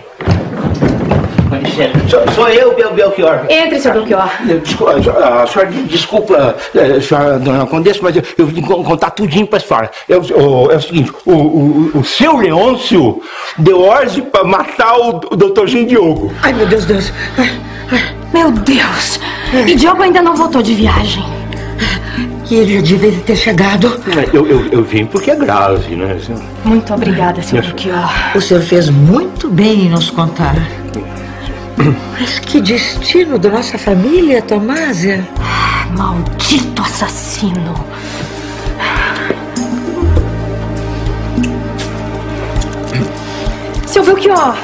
Sou, sou eu, Bel Belchior. Entre, seu Belchior. Desculpa, a senhora, desculpa, a senhora, dona Condessa, mas eu, eu vim contar tudinho pra senhora. É o, é o seguinte, o, o, o seu Leôncio deu ordem pra matar o, o doutorzinho Diogo. Ai, meu Deus, Deus. Meu Deus. E Diogo ainda não voltou de viagem. E ele já devia ter chegado. Eu, eu, eu vim porque é grave, né? Muito obrigada, seu Belchior. O senhor fez muito bem em nos contar. Mas que destino da nossa família, Tomásia? Maldito assassino. Seu Belchior,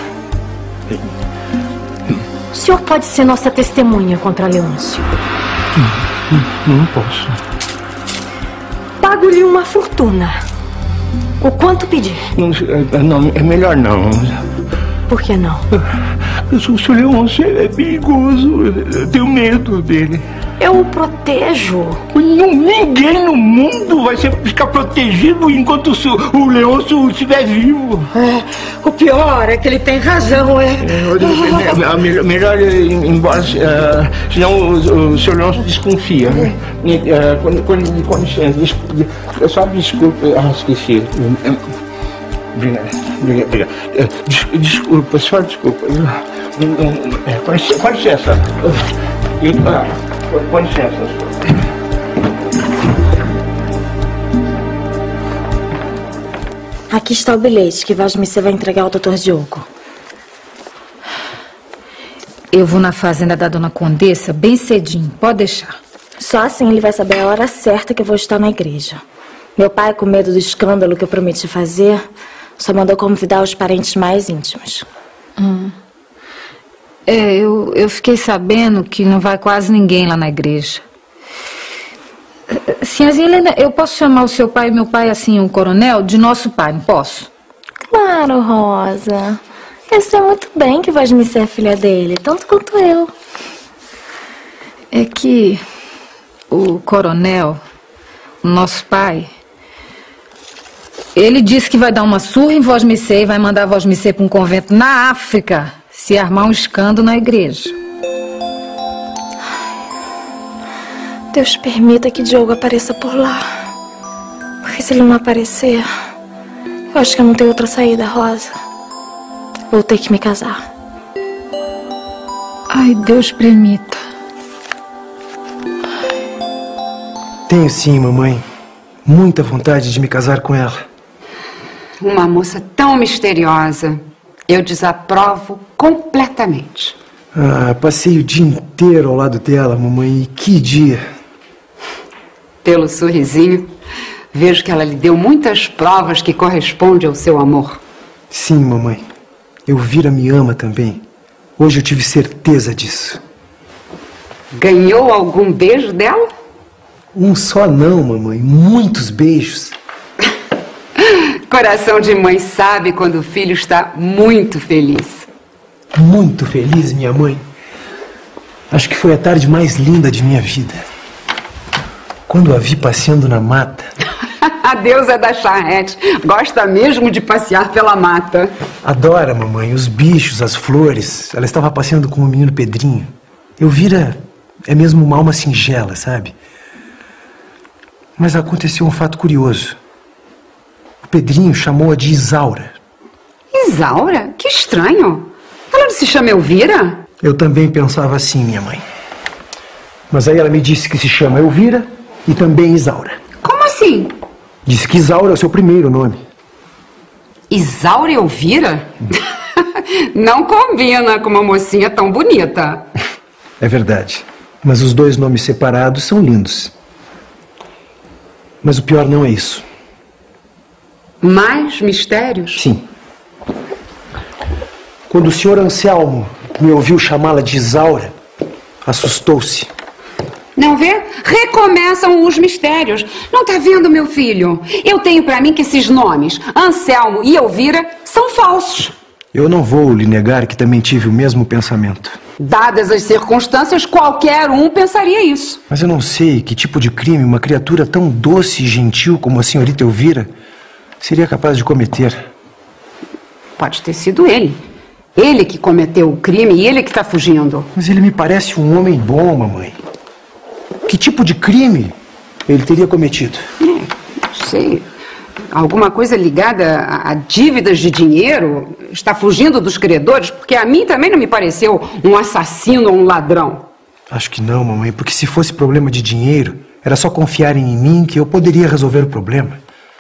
o senhor pode ser nossa testemunha contra Leôncio. Não, não posso. Pago-lhe uma fortuna. O quanto pedir? Não, não, é melhor não. Por que não? O senhor Leôncio é perigoso. Eu tenho medo dele. Eu o protejo. Não, ninguém no mundo vai ser, ficar protegido enquanto o, seu, o Leôncio estiver vivo. É, o pior é que ele tem razão, é. é, é melhor, melhor ir embora, uh, senão o, o senhor Leôncio desconfia. Né? Uh, com, com, com licença, desculpa, só desculpa. Ah, esqueci. Obrigado, obrigado, obrigado. Des, desculpa, só desculpa. É, com licença. Com licença. Com licença. Aqui está o bilhete que Vosmecê vai entregar ao doutor Diogo. Eu vou na fazenda da dona Condessa bem cedinho, pode deixar. Só assim ele vai saber a hora certa que eu vou estar na igreja. Meu pai, com medo do escândalo que eu prometi fazer, só mandou convidar os parentes mais íntimos. Hum. É, eu, eu fiquei sabendo que não vai quase ninguém lá na igreja. Senhorzinha Helena, eu posso chamar o seu pai e meu pai, assim, o coronel, de nosso pai, não posso? Claro, Rosa. Eu sei muito bem que Vosmecê é filha dele, tanto quanto eu. É que o coronel, o nosso pai, ele disse que vai dar uma surra em Vosmecê e vai mandar Vosmecê para um convento na África se armar um escândalo na igreja. Deus permita que Diogo apareça por lá. Porque se ele não aparecer, eu acho que eu não tenho outra saída, Rosa. Vou ter que me casar. Ai, Deus permita. Tenho sim, mamãe. Muita vontade de me casar com ela. Uma moça tão misteriosa. Eu desaprovo completamente. Ah, passei o dia inteiro ao lado dela, mamãe. E que dia! Pelo sorrisinho, vejo que ela lhe deu muitas provas que correspondem ao seu amor. Sim, mamãe. Elvira me ama também. Hoje eu tive certeza disso. Ganhou algum beijo dela? Um só não, mamãe. Muitos beijos. Coração de mãe sabe quando o filho está muito feliz. Muito feliz, minha mãe. Acho que foi a tarde mais linda de minha vida. Quando a vi passeando na mata. A deusa da charrete gosta mesmo de passear pela mata. Adora, mamãe, os bichos, as flores. Ela estava passeando com o menino Pedrinho. Elvira é mesmo uma alma singela, sabe? Mas aconteceu um fato curioso. O Pedrinho chamou-a de Isaura. Isaura? Que estranho. Ela não se chama Elvira? Eu também pensava assim, minha mãe. Mas aí ela me disse que se chama Elvira e também Isaura. Como assim? Disse que Isaura é o seu primeiro nome. Isaura e Elvira? Não combina com uma mocinha tão bonita. É verdade. Mas os dois nomes separados são lindos. Mas o pior não é isso. Mais mistérios? Sim. Quando o senhor Anselmo me ouviu chamá-la de Isaura, assustou-se. Não vê? Recomeçam os mistérios. Não tá vendo, meu filho? Eu tenho pra mim que esses nomes, Anselmo e Elvira, são falsos. Eu não vou lhe negar que também tive o mesmo pensamento. Dadas as circunstâncias, qualquer um pensaria isso. Mas eu não sei que tipo de crime uma criatura tão doce e gentil como a senhorita Elvira seria capaz de cometer. Pode ter sido ele. Ele que cometeu o crime e ele que está fugindo. Mas ele me parece um homem bom, mamãe. Que tipo de crime ele teria cometido? É, não sei. Alguma coisa ligada a, a dívidas de dinheiro? Está fugindo dos credores? Porque a mim também não me pareceu um assassino ou um ladrão. Acho que não, mamãe, porque se fosse problema de dinheiro, era só confiarem em mim que eu poderia resolver o problema.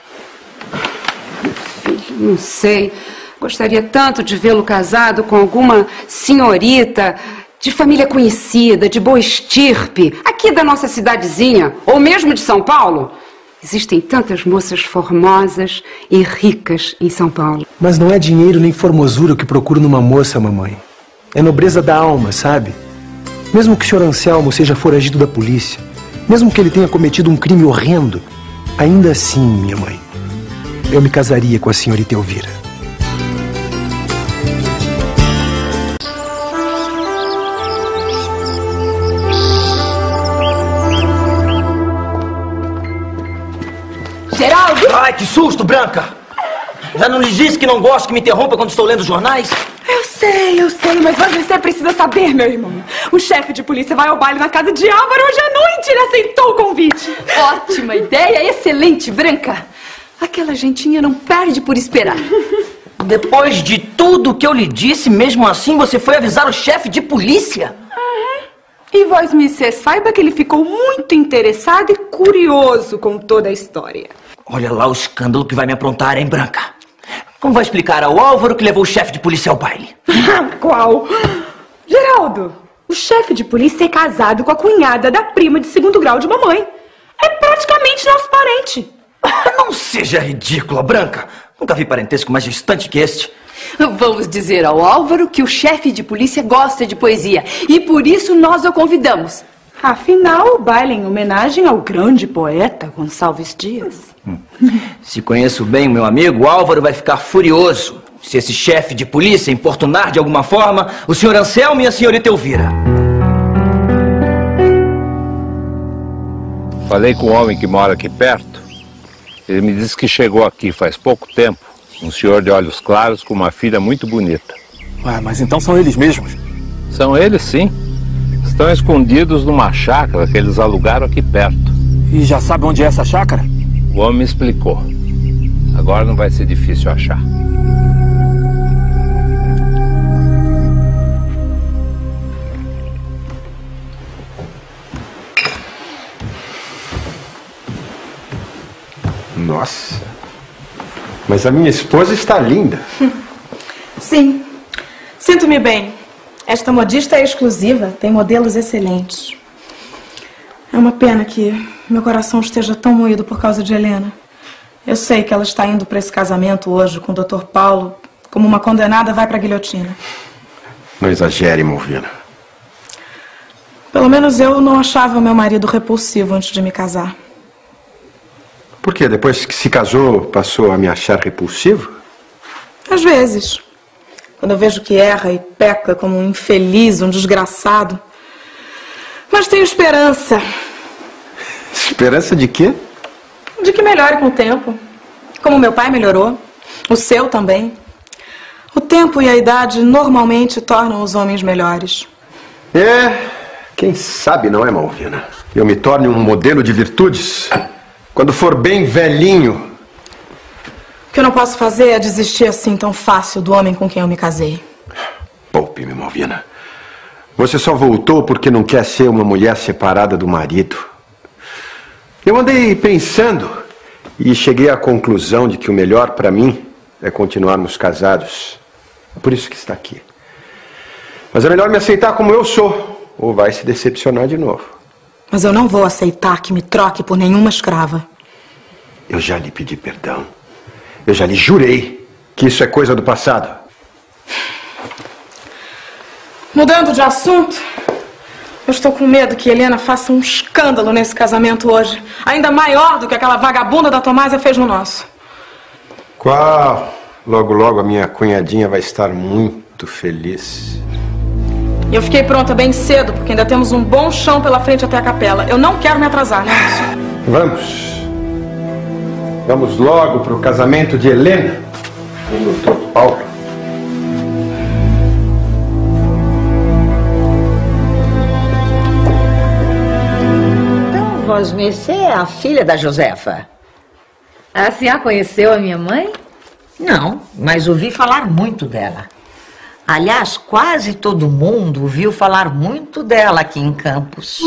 Filho, não sei. Gostaria tanto de vê-lo casado com alguma senhorita de família conhecida, de boa estirpe, aqui da nossa cidadezinha, ou mesmo de São Paulo. Existem tantas moças formosas e ricas em São Paulo. Mas não é dinheiro nem formosura o que procuro numa moça, mamãe. É nobreza da alma, sabe? Mesmo que o senhor Anselmo seja foragido da polícia, mesmo que ele tenha cometido um crime horrendo, ainda assim, minha mãe, eu me casaria com a senhorita Elvira. Geraldo! Ai, que susto, Branca! Já não lhes disse que não gosto que me interrompa quando estou lendo jornais? Eu sei, eu sei, mas você precisa saber, meu irmão. O chefe de polícia vai ao baile na casa de Álvaro hoje à noite. Ele aceitou o convite. Ótima ideia, excelente, Branca. Aquela gentinha não perde por esperar. Depois de tudo que eu lhe disse, mesmo assim você foi avisar o chefe de polícia? Uhum. E vosmecê, saiba que ele ficou muito interessado e curioso com toda a história. Olha lá o escândalo que vai me aprontar, hein, Branca? Como vai explicar ao Álvaro que levou o chefe de polícia ao baile? Qual? Geraldo, o chefe de polícia é casado com a cunhada da prima de segundo grau de mamãe. É praticamente nosso parente. Não seja ridícula, Branca. Nunca vi parentesco mais distante que este. Vamos dizer ao Álvaro que o chefe de polícia gosta de poesia e por isso nós o convidamos. Afinal, o baile é em homenagem ao grande poeta Gonçalves Dias. Hum. Se conheço bem o meu amigo, o Álvaro vai ficar furioso se esse chefe de polícia importunar de alguma forma o senhor Anselmo e a senhorita Elvira. Falei com um homem que mora aqui perto. Ele me disse que chegou aqui faz pouco tempo. Um senhor de olhos claros com uma filha muito bonita. Ah, mas então são eles mesmos? São eles, sim. Estão escondidos numa chácara que eles alugaram aqui perto. E já sabe onde é essa chácara? O homem me explicou. Agora não vai ser difícil achar. Nossa, mas a minha esposa está linda. Sim, sinto-me bem. Esta modista é exclusiva, tem modelos excelentes. É uma pena que meu coração esteja tão moído por causa de Helena. Eu sei que ela está indo para esse casamento hoje com o doutor Paulo, como uma condenada vai para a guilhotina. Não exagere, Malvina. Pelo menos eu não achava meu marido repulsivo antes de me casar. Por quê? Depois que se casou, passou a me achar repulsivo? Às vezes. Quando eu vejo que erra e peca como um infeliz, um desgraçado. Mas tenho esperança. Esperança de quê? De que melhore com o tempo. Como meu pai melhorou. O seu também. O tempo e a idade normalmente tornam os homens melhores. É, quem sabe, não é, Malvina? Eu me torne um modelo de virtudes quando for bem velhinho. O que eu não posso fazer é desistir assim tão fácil do homem com quem eu me casei. Poupe-me, Malvina. Você só voltou porque não quer ser uma mulher separada do marido. Eu andei pensando e cheguei à conclusão de que o melhor para mim é continuarmos casados. É por isso que está aqui. Mas é melhor me aceitar como eu sou, ou vai se decepcionar de novo. Mas eu não vou aceitar que me troque por nenhuma escrava. Eu já lhe pedi perdão. Eu já lhe jurei que isso é coisa do passado. Mudando de assunto, eu estou com medo que Helena faça um escândalo nesse casamento hoje. Ainda maior do que aquela vagabunda da Tomásia fez no nosso. Qual? Logo, logo a minha cunhadinha vai estar muito feliz. Eu fiquei pronta bem cedo, porque ainda temos um bom chão pela frente até a capela. Eu não quero me atrasar, né? Vamos. Vamos logo para o casamento de Helena com o doutor Paulo. Então, Vosmecê é a filha da Josefa? A senhora conheceu a minha mãe? Não, mas ouvi falar muito dela. Aliás, quase todo mundo ouviu falar muito dela aqui em Campos.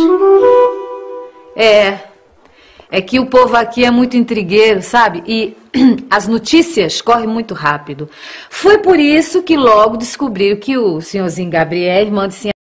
É, é que o povo aqui é muito intrigueiro, sabe? E as notícias correm muito rápido. Foi por isso que logo descobriram que o senhorzinho Gabriel, irmão de senhora